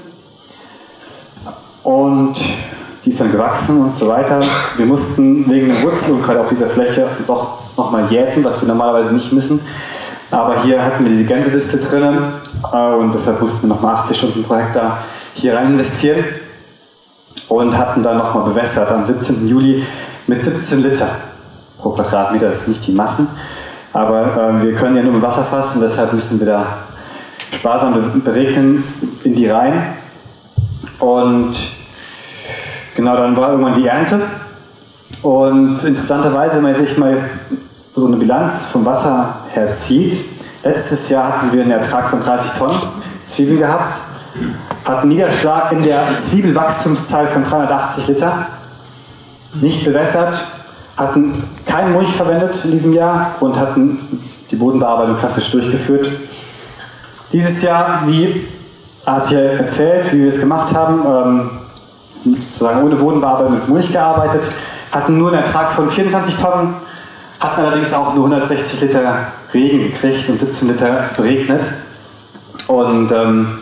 Speaker 1: Und die ist dann gewachsen und so weiter. Wir mussten wegen der Wurzelung gerade auf dieser Fläche doch nochmal jäten, was wir normalerweise nicht müssen. Aber hier hatten wir diese Gänsedistel drin äh, und deshalb mussten wir nochmal achtzig Stunden pro Hektar hier rein investieren und hatten dann nochmal bewässert am siebzehnten Juli mit siebzehn Liter pro Quadratmeter. Das sind nicht die Massen, aber äh, wir können ja nur mit Wasserfass und deshalb müssen wir da sparsam beregnen in die rein. Und genau, dann war irgendwann die Ernte. Und interessanterweise, wenn man sich mal jetzt so eine Bilanz vom Wasser her zieht, letztes Jahr hatten wir einen Ertrag von dreißig Tonnen Zwiebeln gehabt, hatten einen Niederschlag in der Zwiebelwachstumszahl von dreihundertachtzig Liter, nicht bewässert, hatten keinen Mulch verwendet in diesem Jahr und hatten die Bodenbearbeitung klassisch durchgeführt. Dieses Jahr, wie hat hier erzählt, wie wir es gemacht haben, ähm, sozusagen ohne Bodenbearbeitung mit Mulch gearbeitet, hatten nur einen Ertrag von vierundzwanzig Tonnen, hatten allerdings auch nur hundertsechzig Liter Regen gekriegt und siebzehn Liter beregnet. Und, ähm,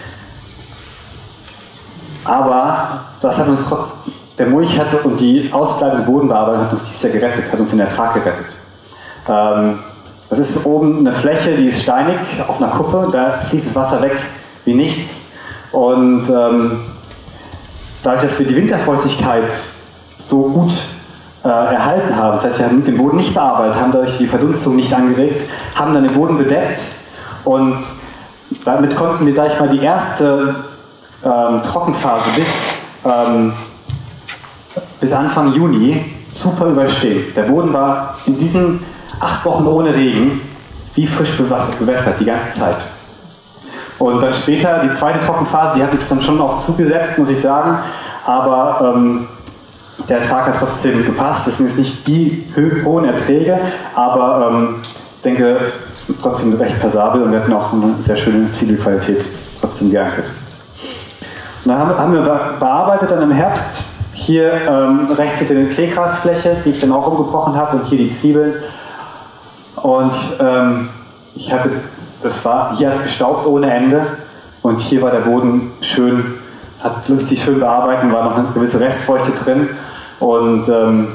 Speaker 1: aber das hat uns trotz der Mulch hat und die ausbleibende Bodenbearbeitung hat uns dieses Jahr gerettet, hat uns den Ertrag gerettet. Ähm, das ist oben eine Fläche, die ist steinig auf einer Kuppe, da fließt das Wasser weg wie nichts. Und ähm, dadurch, dass wir die Winterfeuchtigkeit so gut äh, erhalten haben, das heißt, wir haben den Boden nicht bearbeitet, haben dadurch die Verdunstung nicht angeregt, haben dann den Boden bedeckt und damit konnten wir, sag ich mal, die erste ähm, Trockenphase bis, ähm, bis Anfang Juni super überstehen. Der Boden war in diesen acht Wochen ohne Regen wie frisch bewässert, die ganze Zeit. Und dann später, die zweite Trockenphase, die hat uns dann schon auch zugesetzt, muss ich sagen, aber ähm, der Ertrag hat trotzdem gepasst. Das sind jetzt nicht die hohen Erträge, aber ähm, ich denke, trotzdem recht passabel und wir hatten auch eine sehr schöne Zwiebelqualität trotzdem geerntet. Und dann haben, haben wir bearbeitet dann im Herbst. Hier ähm, rechts seht ihr eine Kleegrasfläche, die ich dann auch umgebrochen habe und hier die Zwiebeln. Und ähm, ich habe, das war, hier hat es gestaubt ohne Ende und hier war der Boden schön, hat wirklich sich schön bearbeitet, war noch eine gewisse Restfeuchte drin und ähm,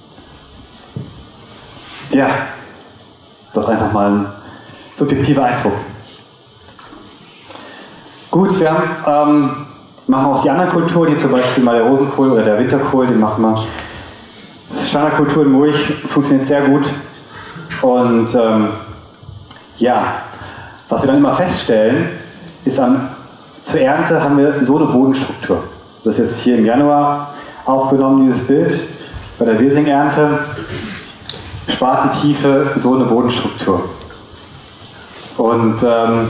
Speaker 1: ja, das ist einfach mal ein subjektiver Eindruck. Gut, wir haben, ähm, machen auch die anderen Kulturen, hier zum Beispiel mal der Rosenkohl oder der Winterkohl, den machen wir. Das Standardkultur in Mulch funktioniert sehr gut und ähm, ja, was wir dann immer feststellen, ist, an, zur Ernte haben wir so eine Bodenstruktur. Das ist jetzt hier im Januar aufgenommen, dieses Bild, bei der Wirsing-Ernte. Spatentiefe, so eine Bodenstruktur. Und ähm,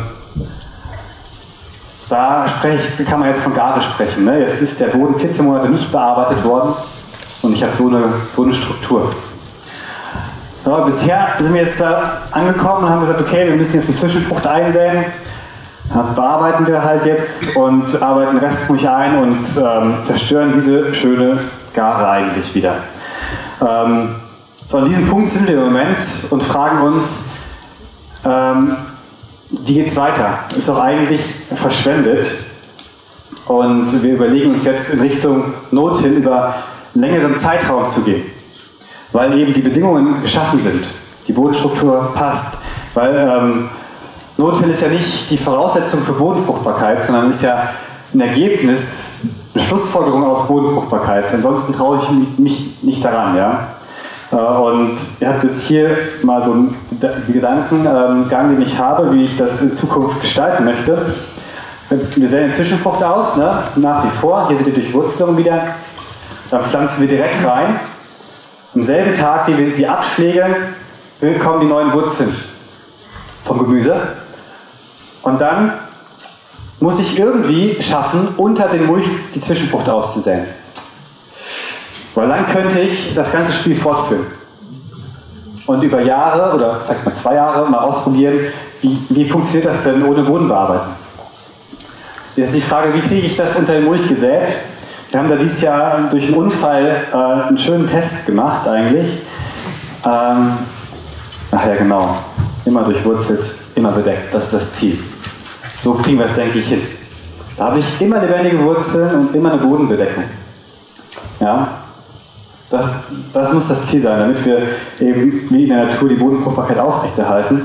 Speaker 1: da spreche, kann man jetzt von Gare sprechen. Ne? Jetzt ist der Boden vierzehn Monate nicht bearbeitet worden und ich habe so eine, so eine Struktur. Ja, bisher sind wir jetzt da angekommen und haben gesagt, okay, wir müssen jetzt eine Zwischenfrucht einsäen. Dann bearbeiten wir halt jetzt und arbeiten Restmulch ein und ähm, zerstören diese schöne Gare eigentlich wieder. Ähm, so, an diesem Punkt sind wir im Moment und fragen uns, ähm, wie geht es weiter? Ist doch eigentlich verschwendet. Und wir überlegen uns jetzt in Richtung Not-Till über einen längeren Zeitraum zu gehen. Weil eben die Bedingungen geschaffen sind. Die Bodenstruktur passt. Weil ähm, No-Till ist ja nicht die Voraussetzung für Bodenfruchtbarkeit, sondern ist ja ein Ergebnis, eine Schlussfolgerung aus Bodenfruchtbarkeit. Ansonsten traue ich mich nicht daran. Ja? Und ihr habt jetzt hier mal so einen Gedankengang, den ich habe, wie ich das in Zukunft gestalten möchte. Wir säen eine Zwischenfrucht aus, ne? Nach wie vor. Hier seht ihr die Durchwurzelung wieder. Dann pflanzen wir direkt rein. Am selben Tag, wie wir sie abschlägen, kommen die neuen Wurzeln vom Gemüse. Und dann muss ich irgendwie schaffen, unter den Mulch die Zwischenfrucht auszusäen. Weil dann könnte ich das ganze Spiel fortführen. Und über Jahre oder vielleicht mal zwei Jahre mal ausprobieren, wie, wie funktioniert das denn ohne Bodenbearbeitung. Jetzt ist die Frage, wie kriege ich das unter den Mulch gesät? Wir haben da dieses Jahr durch einen Unfall äh, einen schönen Test gemacht eigentlich. Ähm, ach ja, genau. Immer durchwurzelt, immer bedeckt. Das ist das Ziel. So kriegen wir es, denke ich, hin. Da habe ich immer lebendige Wurzeln und immer eine Bodenbedeckung. Ja? Das, das muss das Ziel sein, damit wir eben wie in der Natur die Bodenfruchtbarkeit aufrechterhalten.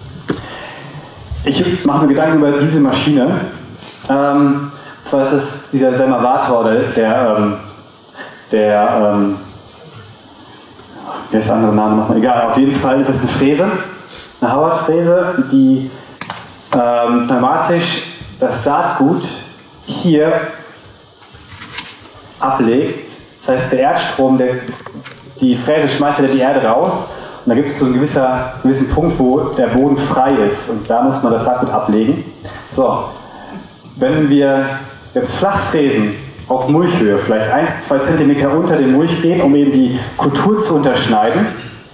Speaker 1: Ich mache mir Gedanken über diese Maschine. Ähm, und zwar ist das dieser Semavator, der, der, ähm, der ähm, wie heißt der andere Name nochmal? Egal, auf jeden Fall ist es eine Fräse, eine Howard-Fräse, die ähm, pneumatisch das Saatgut hier ablegt. Das heißt, der Erdstrom, der, die Fräse schmeißt ja die Erde raus und da gibt es so einen gewisser, gewissen Punkt, wo der Boden frei ist und da muss man das Saatgut ablegen. So, wenn wir jetzt flach fräsen auf Mulchhöhe, vielleicht ein bis zwei Zentimeter unter den Mulch gehen, um eben die Kultur zu unterschneiden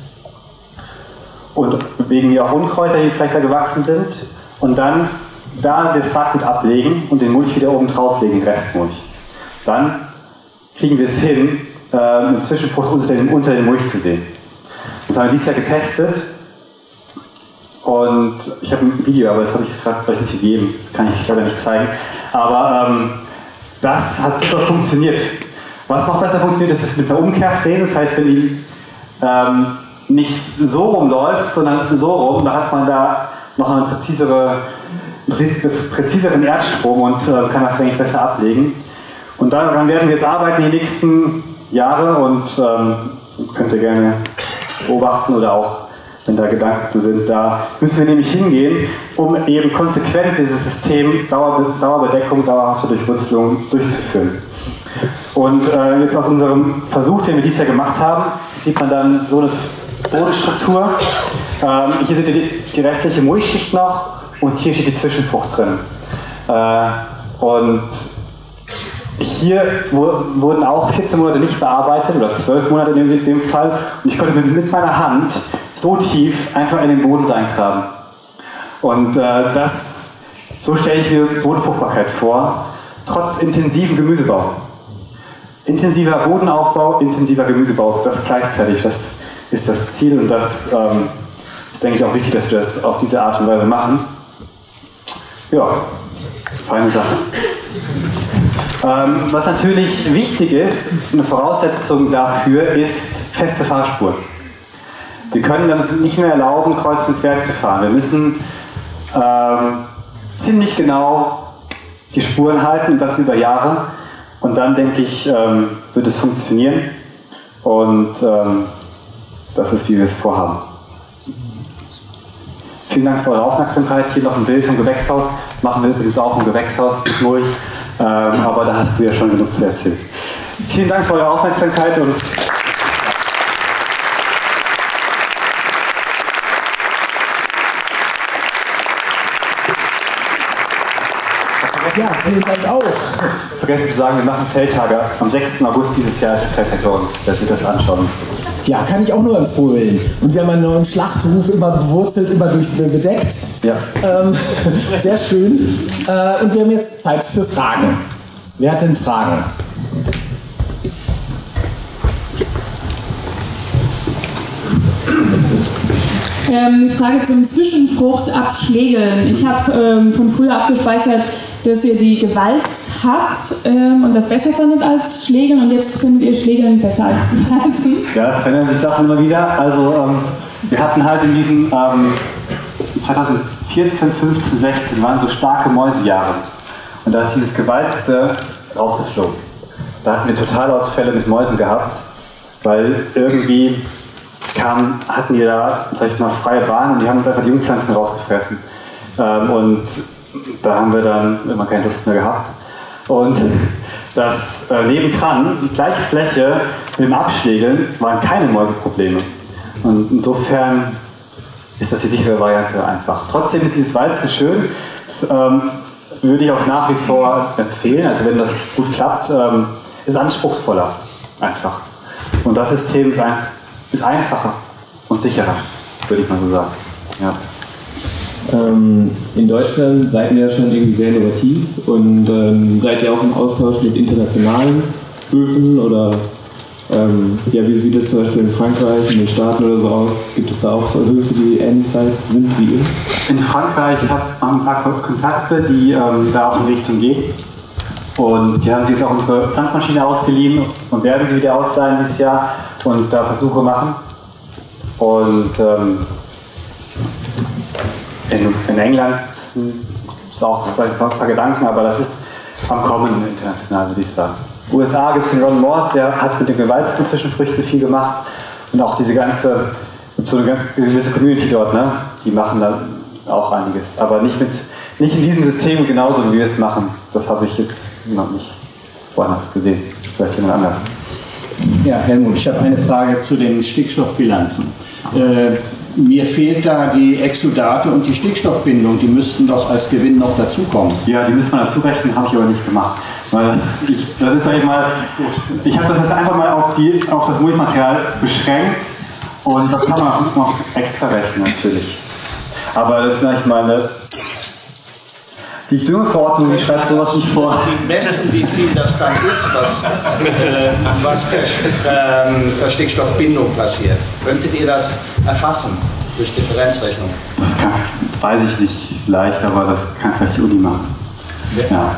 Speaker 1: und wegen hier auch Unkräuter, die vielleicht da gewachsen sind, und dann da das Saatgut ablegen und den Mulch wieder oben drauflegen, den Restmulch. Dann kriegen wir es hin, äh, eine Zwischenfrucht unter den, unter den Mulch zu sehen. Das haben wir dieses Jahr getestet und ich habe ein Video, aber das habe ich gerade gleich nicht gegeben, kann ich leider nicht zeigen. Aber ähm, das hat super funktioniert. Was noch besser funktioniert, ist es mit einer Umkehrfräse. Das heißt, wenn die ähm, nicht so rumläuft, sondern so rum, dann hat man da noch einen präzisere, präziseren Erdstrom und äh, kann das eigentlich besser ablegen. Und daran werden wir jetzt arbeiten die nächsten Jahre und ähm, könnt ihr gerne beobachten oder auch, wenn da Gedanken zu sind, da müssen wir nämlich hingehen, um eben konsequent dieses System Dauerbe Dauerbedeckung, dauerhafte Durchwurzelung durchzuführen. Und äh, jetzt aus unserem Versuch, den wir dieses Jahr gemacht haben, sieht man dann so eine Bodenstruktur. Ähm, hier seht ihr die, die restliche Mulchschicht noch und hier steht die Zwischenfrucht drin. Äh, und hier wurden auch vierzehn Monate nicht bearbeitet, oder zwölf Monate in dem Fall. Und ich konnte mit meiner Hand so tief einfach in den Boden reingraben. Und äh, das, so stelle ich mir Bodenfruchtbarkeit vor, trotz intensiven Gemüsebau. Intensiver Bodenaufbau, intensiver Gemüsebau, das gleichzeitig, das ist das Ziel und das ähm, ist, denke ich, auch wichtig, dass wir das auf diese Art und Weise machen. Ja, feine Sache. Ähm, was natürlich wichtig ist, eine Voraussetzung dafür ist feste Fahrspuren. Wir können uns nicht mehr erlauben, kreuz und quer zu fahren. Wir müssen ähm, ziemlich genau die Spuren halten und das über Jahre. Und dann, denke ich, ähm, wird es funktionieren. Und ähm, das ist, wie wir es vorhaben. Vielen Dank für eure Aufmerksamkeit. Hier noch ein Bild vom Gewächshaus. Machen wir übrigens auch ein Gewächshaus mit Mulch. Ähm, aber da hast du ja schon genug zu erzählen. Vielen Dank für eure Aufmerksamkeit und
Speaker 4: ja, vielen Dank auch.
Speaker 1: Vergessen zu sagen, wir machen Feldtage. Am sechsten August dieses Jahr ist ein Feldtag bei uns, wer sich das anschauen möchte.
Speaker 4: Ja, kann ich auch nur empfehlen. Und wir haben einen neuen Schlachtruf, immer bewurzelt, immer durch bedeckt.
Speaker 1: Ja.
Speaker 4: Ähm, sehr schön. Äh, und wir haben jetzt Zeit für Fragen. Wer hat denn Fragen?
Speaker 5: Ähm, Frage zum Zwischenfruchtabschlägeln. Ich habe ähm, von früher abgespeichert, dass ihr die gewalzt habt ähm, und das besser fandet als Schlägeln und jetzt findet ihr Schlägeln besser als die Walzen.
Speaker 1: Ja, das verändern sich Sachen immer wieder. Also ähm, wir hatten halt in diesen ähm, zweitausendvierzehn, fünfzehn, sechzehn waren so starke Mäusejahre und da ist dieses Gewalzte rausgeflogen. Da hatten wir Totalausfälle mit Mäusen gehabt, weil irgendwie kam, hatten die da, sag ich mal, freie Bahn und die haben uns einfach die Jungpflanzen rausgefressen. Ähm, und da haben wir dann immer keine Lust mehr gehabt. Und das äh, nebendran, die gleiche Fläche mit dem Abschlägeln, waren keine Mäuseprobleme. Und insofern ist das die sichere Variante einfach. Trotzdem ist dieses Walzen schön. Das ähm, würde ich auch nach wie vor empfehlen. Also wenn das gut klappt, ähm, ist anspruchsvoller einfach. Und das System ist, ein, ist einfacher und sicherer, würde ich mal so sagen. Ja.
Speaker 6: Ähm, in Deutschland seid ihr ja schon irgendwie sehr innovativ und ähm, seid ihr auch im Austausch mit internationalen Höfen oder ähm, ja, wie sieht es zum Beispiel in Frankreich, in den Staaten oder so aus? Gibt es da auch Höfe, die ähnlich sind wie ihr?
Speaker 1: In Frankreich habe ich ein paar Kontakte, die ähm, da auch in Richtung gehen. Und die haben sich jetzt auch unsere Pflanzmaschine ausgeliehen und werden sie wieder ausleihen dieses Jahr und da Versuche machen. Und ähm, in, in England gibt es auch ein paar, paar Gedanken, aber das ist am Kommen international, würde ich sagen. In den U S A gibt es den Ron Morse, der hat mit den gewalzten Zwischenfrüchten viel gemacht und auch diese ganze, so eine ganz gewisse Community dort, ne? Die machen dann auch einiges, aber nicht, mit, nicht in diesem System genauso, wie wir es machen. Das habe ich jetzt noch nicht woanders gesehen, vielleicht jemand anders.
Speaker 7: Ja, Helmut, ich habe eine Frage zu den Stickstoffbilanzen. Äh, mir fehlt da die Exudate und die Stickstoffbindung, die müssten doch als Gewinn noch dazukommen.
Speaker 1: Ja, die müssen wir dazu rechnen, habe ich aber nicht gemacht. Weil das, ich, das ist, sag ich mal, ich habe das jetzt einfach mal auf, die, auf das Mulchmaterial beschränkt und das kann man auch noch extra rechnen natürlich. Aber das ist nicht meine. Die Düngeverordnung, die schreibt sowas nicht vor.
Speaker 7: Die messen, wie viel das dann ist, was, äh, was per, ähm, per Stickstoffbindung passiert. Könntet ihr das erfassen durch Differenzrechnung?
Speaker 1: Das kann, weiß ich nicht, vielleicht, aber das kann vielleicht die Uni machen. Ja.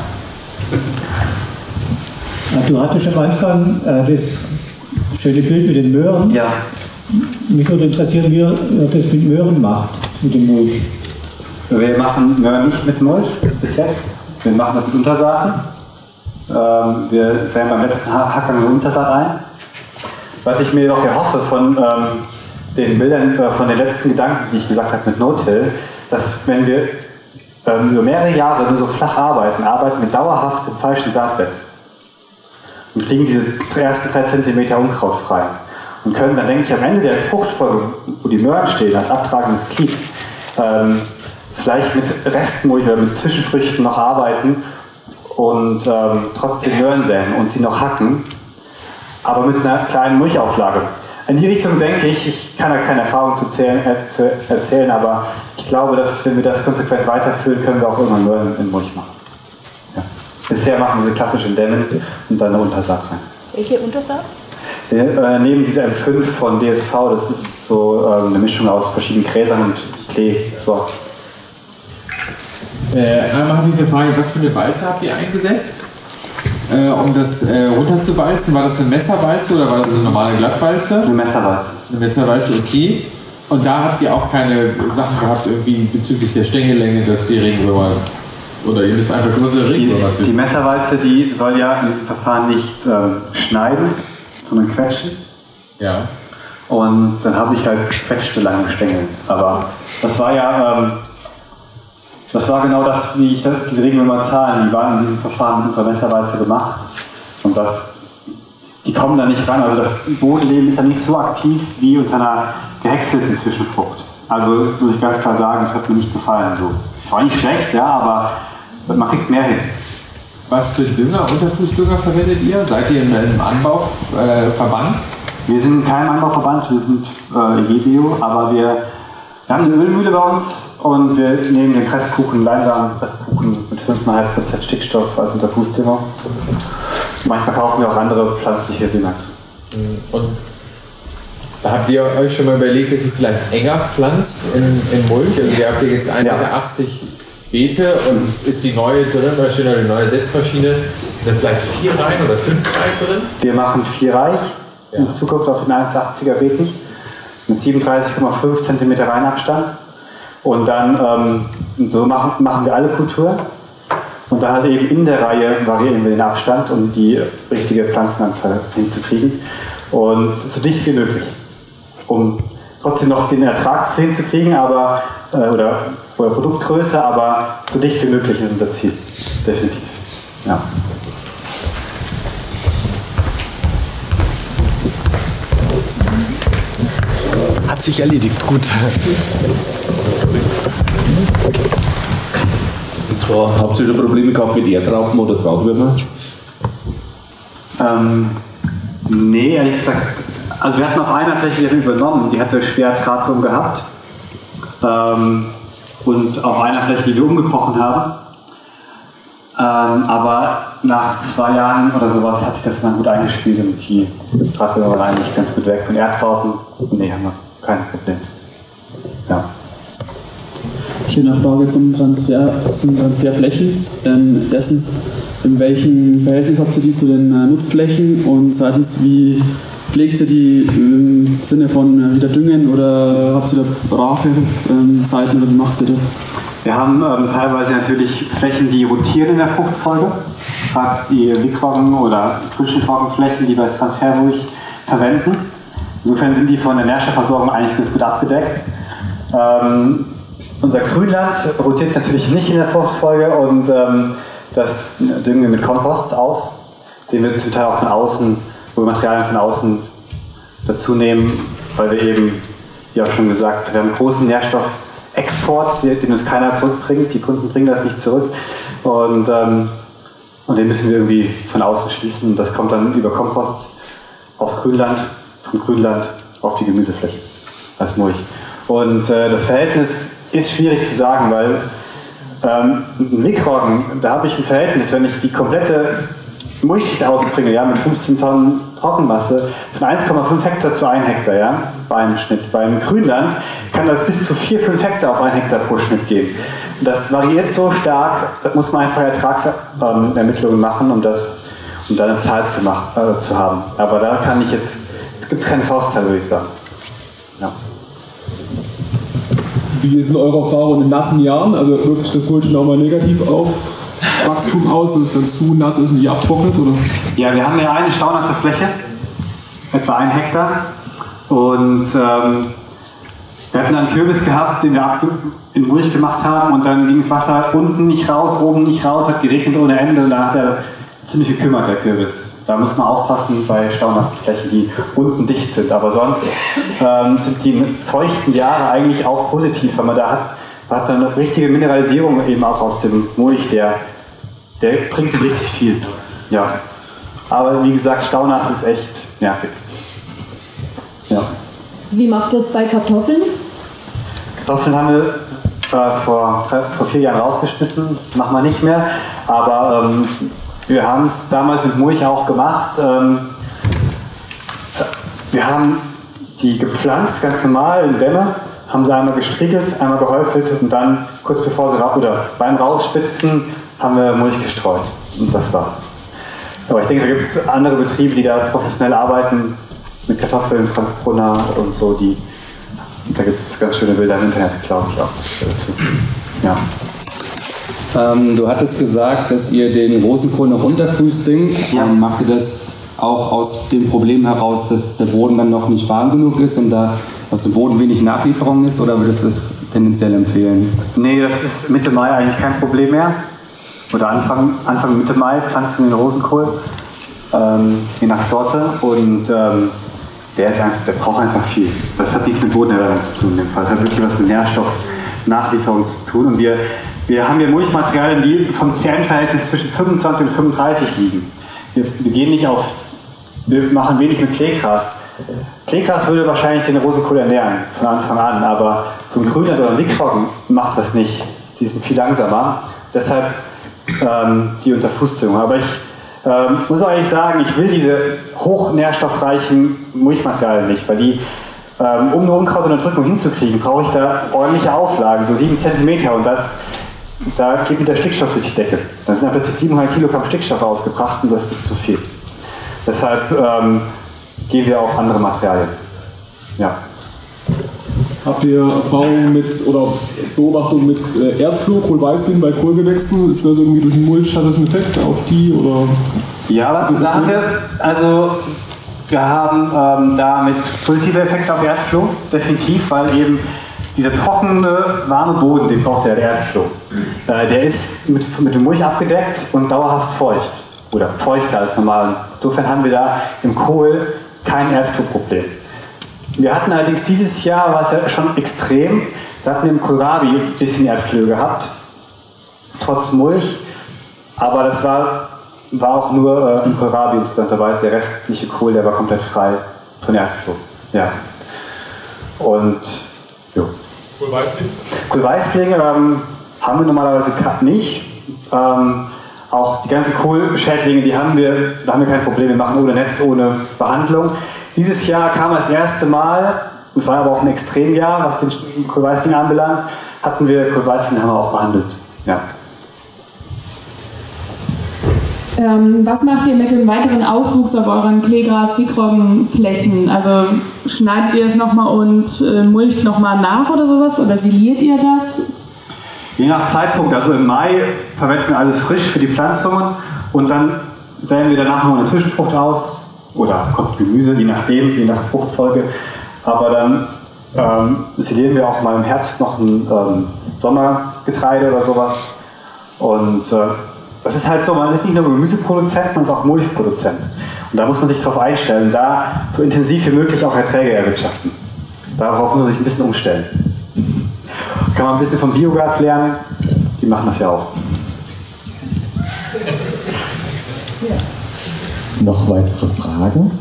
Speaker 8: Du hattest am Anfang äh, das schöne Bild mit den Möhren.
Speaker 1: Ja.
Speaker 8: Mich würde interessieren, wie ihr das mit Möhren macht, mit dem Mulch.
Speaker 1: Wir machen Möhren nicht mit Mulch bis jetzt. Wir machen das mit Untersaaten. Ähm, wir säen beim letzten Hackern eine Untersaat ein. Was ich mir doch erhoffe von ähm, den Bildern, äh, von den letzten Gedanken, die ich gesagt habe mit No-Till, dass wenn wir ähm, über mehrere Jahre nur so flach arbeiten, arbeiten wir dauerhaft im falschen Saatbett und kriegen diese ersten drei Zentimeter Unkraut frei. Und können dann, denke ich, am Ende der Fruchtfolge, wo die Möhren stehen, als abtragendes Glied, ähm, vielleicht mit Restmulch oder mit Zwischenfrüchten noch arbeiten und ähm, trotzdem Möhren säen und sie noch hacken, aber mit einer kleinen Mulchauflage. In die Richtung denke ich, ich kann da keine Erfahrung zu, zählen, äh, zu erzählen, aber ich glaube, dass wenn wir das konsequent weiterführen, können wir auch irgendwann Möhren in Mulch machen. Ja. Bisher machen sie klassisch in Dämmen und dann eine Untersaat rein.
Speaker 9: Welche Untersaat?
Speaker 1: Wir äh, nehmen diese M fünf von D S V, das ist so äh, eine Mischung aus verschiedenen Gräsern und Klee. So.
Speaker 2: Äh, einmal habe ich eine Frage, was für eine Walze habt ihr eingesetzt, äh, um das äh, runterzuwalzen? War das eine Messerwalze oder war das eine normale Glattwalze?
Speaker 1: Eine Messerwalze.
Speaker 2: Eine Messerwalze, okay. Und da habt ihr auch keine Sachen gehabt, irgendwie bezüglich der Stängellänge, dass die Regenwürmer, oder ihr müsst einfach größere Regenwürmer ziehen?
Speaker 1: Die Messerwalze, die soll ja in diesem Verfahren nicht äh, schneiden, sondern quetschen.
Speaker 2: Ja.
Speaker 1: Und dann habe ich halt gequetschte lange Stängel. Aber das war ja, ähm, das war genau das, wie ich diese Regenwürmer zahlen. Die waren in diesem Verfahren mit unserer Messerwalze gemacht. Und das, die kommen da nicht ran. Also das Bodenleben ist ja nicht so aktiv wie unter einer gehäckselten Zwischenfrucht. Also muss ich ganz klar sagen, das hat mir nicht gefallen. So. Es war nicht schlecht, ja, aber man kriegt mehr hin.
Speaker 2: Was für Dünger, Unterfußdünger verwendet ihr? Seid ihr im Anbauverband?
Speaker 1: Äh, wir sind kein Anbauverband, wir sind äh, E G Bio, aber wir, wir haben eine Ölmühle bei uns und wir nehmen den Presskuchen, Leinsamen-Presskuchen mit fünf Komma fünf Prozent Stickstoff als Unterfußdünger. Manchmal kaufen wir auch andere pflanzliche Dünger zu.
Speaker 2: Und habt ihr euch schon mal überlegt, dass ihr vielleicht enger pflanzt in, in Mulch? Also ihr habt hier jetzt ein Meter achtzig Beete und ist die neue drin, da steht noch die neue Setzmaschine, sind da vielleicht vier Reihen oder fünf Reihen drin?
Speaker 1: Wir machen vier Reich ja. in Zukunft auf den eins Komma achtziger Beeten mit siebenunddreißig Komma fünf Zentimeter Reihenabstand und dann ähm, so machen, machen wir alle Kulturen und dann halt eben in der Reihe variieren wir den Abstand, um die richtige Pflanzenanzahl hinzukriegen und so dicht wie möglich, um trotzdem noch den Ertrag hinzukriegen, aber äh, oder, oder Produktgröße, aber so dicht wie möglich ist unser Ziel. Definitiv. Ja.
Speaker 4: Hat
Speaker 9: Hat sich erledigt, gut.
Speaker 6: Und zwar, habt ihr schon Probleme gehabt mit Erdraupen oder Trautwürmern?
Speaker 1: Ähm, nee, ehrlich gesagt, also wir hatten auf einer Fläche die übernommen, die hatte schwer Drahtwurm gehabt. Ähm, und auf einer Fläche, die wir umgebrochen haben. Ähm, aber nach zwei Jahren oder sowas hat sich das dann gut eingespielt und die Drahtwürmer waren eigentlich ganz gut weg. Und Erdraupen, nee, haben wir kein Problem. Ja.
Speaker 10: Ich habe eine Frage zum Transfer, zum Transferflächen. Ähm, erstens, in welchem Verhältnis habt ihr die zu den äh, Nutzflächen? Und zweitens, wie pflegt ihr die im Sinne von äh, wieder düngen oder habt ihr da Brachezeiten ähm, oder wie macht ihr das?
Speaker 1: Wir haben ähm, teilweise natürlich Flächen, die rotieren in der Fruchtfolge. Gerade die Wickroggen- oder Grünschnittroggenflächen, die wir als Transfer ruhig verwenden. Insofern sind die von der Nährstoffversorgung eigentlich ganz gut abgedeckt. Ähm, unser Grünland rotiert natürlich nicht in der Fruchtfolge und ähm, das düngen wir mit Kompost auf, den wir zum Teil auch von außen, wo wir Materialien von außen dazu nehmen, weil wir eben, wie auch schon gesagt, wir haben einen großen Nährstoffexport, den uns keiner zurückbringt, die Kunden bringen das nicht zurück und, ähm, und den müssen wir irgendwie von außen schließen und das kommt dann über Kompost aufs Grünland, vom Grünland auf die Gemüsefläche als Mulch. Und äh, das Verhältnis ist schwierig zu sagen, weil ähm, ein Wickroggen, da habe ich ein Verhältnis, wenn ich die komplette Mulchschicht ausbringe, ja, mit fünfzehn Tonnen Trockenmasse, von eins Komma fünf Hektar zu ein Hektar, ja, beim Schnitt. Beim Grünland kann das bis zu vier, fünf Hektar auf ein Hektar pro Schnitt gehen. Das variiert so stark, da muss man einfach Ertragsermittlungen ähm, machen, um, das, um da eine Zahl zu, machen, äh, zu haben. Aber da kann ich jetzt, es gibt keine Faustzahl, würde ich sagen. Ja.
Speaker 10: Wie ist in eurer Erfahrung in nassen Jahren? Also wirkt sich das Mulchen auch mal negativ auf Wachstum aus, dass es dann zu nass ist und die abtrocknet? Oder?
Speaker 1: Ja, wir haben ja eine staunasse Fläche, etwa ein Hektar. Und ähm, wir hatten dann einen Kürbis gehabt, den wir in Mulch gemacht haben. Und dann ging das Wasser unten nicht raus, oben nicht raus, hat geregnet ohne Ende. Und da hat er ziemlich gekümmert, der Kürbis. Da muss man aufpassen bei staunassen Flächen, die unten dicht sind. Aber sonst ähm, sind die feuchten Jahre eigentlich auch positiv, weil man da hat, man hat dann eine richtige Mineralisierung eben auch aus dem Mulch, der, der bringt dann richtig viel. Ja. Aber wie gesagt, staunass ist echt nervig. Ja.
Speaker 11: Wie macht ihr es bei Kartoffeln?
Speaker 1: Kartoffeln haben wir äh, vor, drei, vor vier Jahren rausgeschmissen, machen wir nicht mehr. Aber ähm, wir haben es damals mit Mulch auch gemacht. Ähm, wir haben die gepflanzt, ganz normal in Dämme, haben sie einmal gestriegelt, einmal gehäufelt und dann kurz bevor sie oder beim Rausspitzen haben wir Mulch gestreut. Und das war's. Aber ich denke, da gibt es andere Betriebe, die da professionell arbeiten mit Kartoffeln, Franz Brunner und so. Die, da gibt es ganz schöne Bilder im Internet, glaube ich, auch dazu. Ja.
Speaker 12: Ähm, du hattest gesagt, dass ihr den Rosenkohl noch unterfrühstlingt. Ja. Ähm, macht ihr das auch aus dem Problem heraus, dass der Boden dann noch nicht warm genug ist und da aus dem Boden wenig Nachlieferung ist, oder würdest du es tendenziell empfehlen?
Speaker 1: Nee, das ist Mitte Mai eigentlich kein Problem mehr. Oder Anfang, Anfang Mitte Mai pflanzen wir den Rosenkohl, ähm, je nach Sorte. Und ähm, der, ist einfach, der braucht einfach viel. Das hat nichts mit Bodenerwärmung zu tun in dem Fall. Das hat wirklich was mit Nährstoffnachlieferung zu tun. Und wir Wir haben hier Mulchmaterialien, die vom Zernverhältnis zwischen fünfundzwanzig und fünfunddreißig liegen. Wir, wir gehen nicht auf, wir machen wenig mit Kleegras. Kleegras würde wahrscheinlich den Rosenkohl ernähren, von Anfang an, aber so ein Grünland oder ein Wickroggen macht das nicht. Die sind viel langsamer. Deshalb ähm, die Unterfrüstung. Aber ich ähm, muss auch ehrlich sagen, ich will diese hochnährstoffreichen Mulchmaterialien nicht, weil die ähm, um eine Unkrautunterdrückung hinzukriegen, brauche ich da ordentliche Auflagen, so sieben Zentimeter, und das da geht mir der Stickstoff durch die Decke. Dann sind da plötzlich siebenhundert Kilogramm Stickstoff ausgebracht und das ist zu viel. Deshalb ähm, gehen wir auf andere Materialien. Ja.
Speaker 10: Habt ihr Erfahrungen mit oder Beobachtungen mit äh, Erdflug, Kohlweißling bei Kohlgewächsen? Ist das irgendwie durch den Mulch, hat das einen Effekt auf die? Oder?
Speaker 1: Ja, da haben wir, also wir haben ähm, damit positive Effekte auf Erdfloh, definitiv, weil eben dieser trockene, warme Boden, den braucht der Erdfloh. Äh, der ist mit, mit dem Mulch abgedeckt und dauerhaft feucht. Oder feuchter als normal. Insofern haben wir da im Kohl kein Erdflohproblem. Wir hatten allerdings dieses Jahr, war es ja schon extrem, da hatten wir im Kohlrabi ein bisschen Erdflöhe gehabt, trotz Mulch, aber das war, war auch nur äh, im Kohlrabi interessanterweise, der restliche Kohl, der war komplett frei von Erdfloh. Ja. Und, jo.
Speaker 9: Kohlweißling?
Speaker 1: Kohlweißling ähm, haben wir normalerweise nicht. Ähm, auch die ganzen Kohlschädlinge, die haben wir, da haben wir kein Problem, wir machen ohne Netz, ohne Behandlung. Dieses Jahr kam das erste Mal, es war aber auch ein Extremjahr, was den Kohlweißling anbelangt, hatten wir Kohlweißling, haben wir auch behandelt. Ja.
Speaker 5: Ähm, was macht ihr mit dem weiteren Aufwuchs auf euren Kleegras-Wickroggenflächen? Also schneidet ihr das nochmal und äh, mulcht nochmal nach oder sowas? Oder siliert ihr das?
Speaker 1: Je nach Zeitpunkt, also im Mai verwenden wir alles frisch für die Pflanzungen und dann säen wir danach noch eine Zwischenfrucht aus oder kommt Gemüse, je nachdem, je nach Fruchtfolge. Aber dann ähm, silieren wir auch mal im Herbst noch ein ähm, Sommergetreide oder sowas. Und äh, das ist halt so, man ist nicht nur Gemüseproduzent, man ist auch Mulchproduzent. Und da muss man sich darauf einstellen, da so intensiv wie möglich auch Erträge erwirtschaften. Darauf muss man sich ein bisschen umstellen. Kann man ein bisschen vom Biogas lernen, die machen das ja auch.
Speaker 4: Noch weitere Fragen?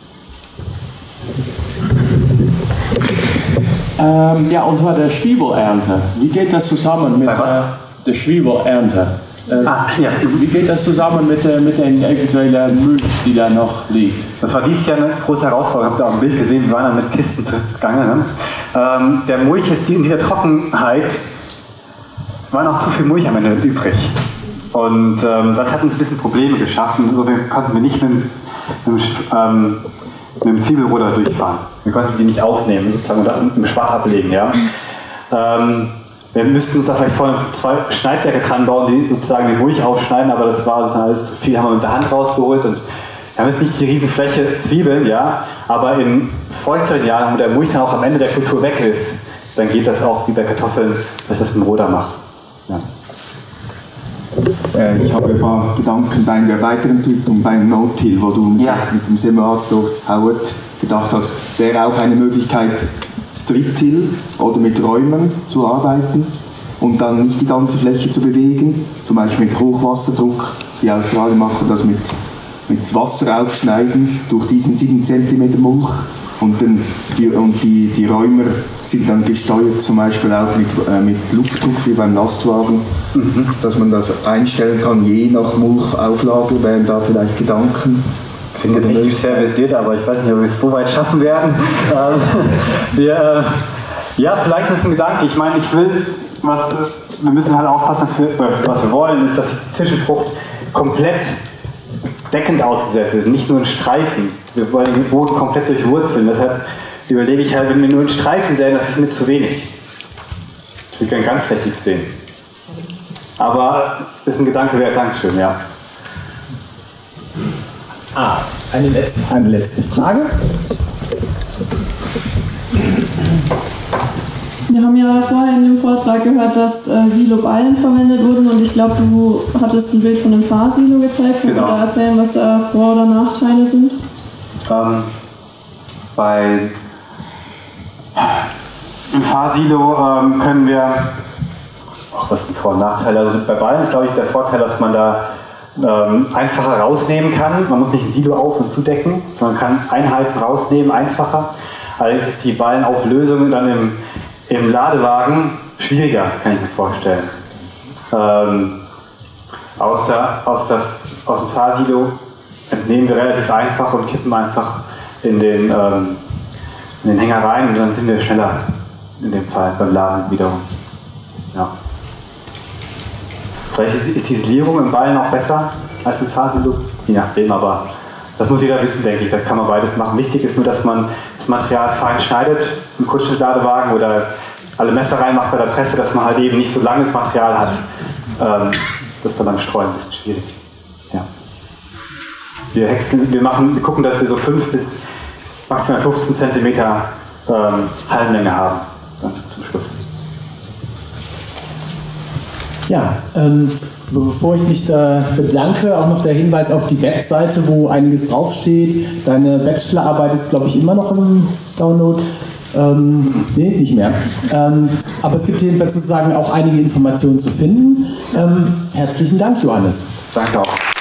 Speaker 13: Ähm, ja, und zwar der Zwiebelernte. Wie geht das zusammen mit äh, der Zwiebelernte? Äh,
Speaker 1: ah, ja.
Speaker 13: Wie geht das zusammen mit, äh, mit den eventuellen Mulch, die da noch liegt?
Speaker 1: Das war dieses Jahr eine große Herausforderung. Habt ihr auch ein Bild gesehen, wir waren dann mit Kisten zugange. Ne? Ähm, der Mulch ist in dieser Trockenheit, war noch zu viel Mulch am Ende übrig. Und ähm, das hat uns ein bisschen Probleme geschaffen. Insofern konnten wir nicht mit, mit, ähm, mit dem Zwiebelruder durchfahren. Wir konnten die nicht aufnehmen, sozusagen oder im Schwach ablegen. Ja? Ähm, wir müssten uns da vielleicht vorne zwei Schneidwerke dran bauen, die sozusagen den Mulch aufschneiden, aber das war uns dann alles zu viel, haben wir mit der Hand rausgeholt. Und wir haben jetzt nicht die Riesenfläche Zwiebeln, ja, aber in feuchteren Jahren, wo der Mulch dann auch am Ende der Kultur weg ist, dann geht das auch wie bei Kartoffeln, dass ich das mit dem Roder mache. Ja.
Speaker 14: Äh, ich habe ein paar Gedanken bei der Weiterentwicklung beim No-Till, wo du mit, ja. mit dem Simulator Howard gedacht hast, wäre auch eine Möglichkeit, Strip-Till oder mit Räumen zu arbeiten und dann nicht die ganze Fläche zu bewegen, zum Beispiel mit Hochwasserdruck. Die Australier machen das mit, mit Wasser aufschneiden durch diesen sieben Zentimeter Mulch. Und, den, die, und die, die Räumer sind dann gesteuert, zum Beispiel auch mit, äh, mit Luftdruck wie beim Lastwagen, mhm. dass man das einstellen kann, je nach Mulchauflage, wären da vielleicht Gedanken.
Speaker 1: Ich bin jetzt nicht sehr versiert, aber ich weiß nicht, ob wir es so weit schaffen werden. wir, äh, ja, vielleicht ist es ein Gedanke. Ich meine, ich will, was, wir müssen halt aufpassen, dass wir, was wir wollen, ist, dass die Zwischenfrucht komplett deckend ausgesetzt wird, nicht nur in Streifen. Wir wollen den Boden komplett durchwurzeln. Deshalb überlege ich halt, wenn wir nur in Streifen säen, das ist mir zu wenig. Ich will gerne ganzflächig sehen. Aber das ist ein Gedanke wert. Dankeschön, ja.
Speaker 4: Ah, eine letzte, eine letzte Frage.
Speaker 15: Wir haben ja vorher in dem Vortrag gehört, dass äh, Silo-Ballen verwendet wurden und ich glaube, du hattest ein Bild von einem Fahrsilo gezeigt. Kannst genau. du da erzählen, was da Vor- oder Nachteile sind?
Speaker 1: Ähm, bei im Fahrsilo ähm, können wir, ach, was ist ein Vor- und Nachteil? Also bei Ballen ist, glaube ich, der Vorteil, dass man da ähm, einfacher rausnehmen kann. Man muss nicht ein Silo auf- und zudecken, sondern kann Einheiten rausnehmen, einfacher. Allerdings ist die Ballenauflösung dann im Im Ladewagen schwieriger, kann ich mir vorstellen. Ähm, aus, der, aus, der, aus dem Fahrsilo entnehmen wir relativ einfach und kippen einfach in den, ähm, in den Hänger rein und dann sind wir schneller in dem Fall beim Laden wiederum. Ja. Vielleicht ist, ist die Isolierung im Ballen auch besser als im Fahrsilo, je nachdem, aber das muss jeder wissen, denke ich, da kann man beides machen. Wichtig ist nur, dass man das Material fein schneidet im Kurzschnittladewagen oder alle Messer reinmacht bei der Presse, dass man halt eben nicht so langes Material hat. Ähm, das ist dann beim Streuen ein bisschen schwierig. Ja. Wir, häckseln, wir, machen, wir gucken, dass wir so fünf bis maximal fünfzehn Zentimeter ähm, Hallenlänge haben, dann zum Schluss.
Speaker 4: Ja, ähm, Bevor ich mich da bedanke, auch noch der Hinweis auf die Webseite, wo einiges draufsteht. Deine Bachelorarbeit ist, glaube ich, immer noch im Download. Ähm, nee, nicht mehr. Ähm, aber es gibt jedenfalls sozusagen auch einige Informationen zu finden. Ähm, herzlichen Dank, Johannes.
Speaker 1: Danke auch.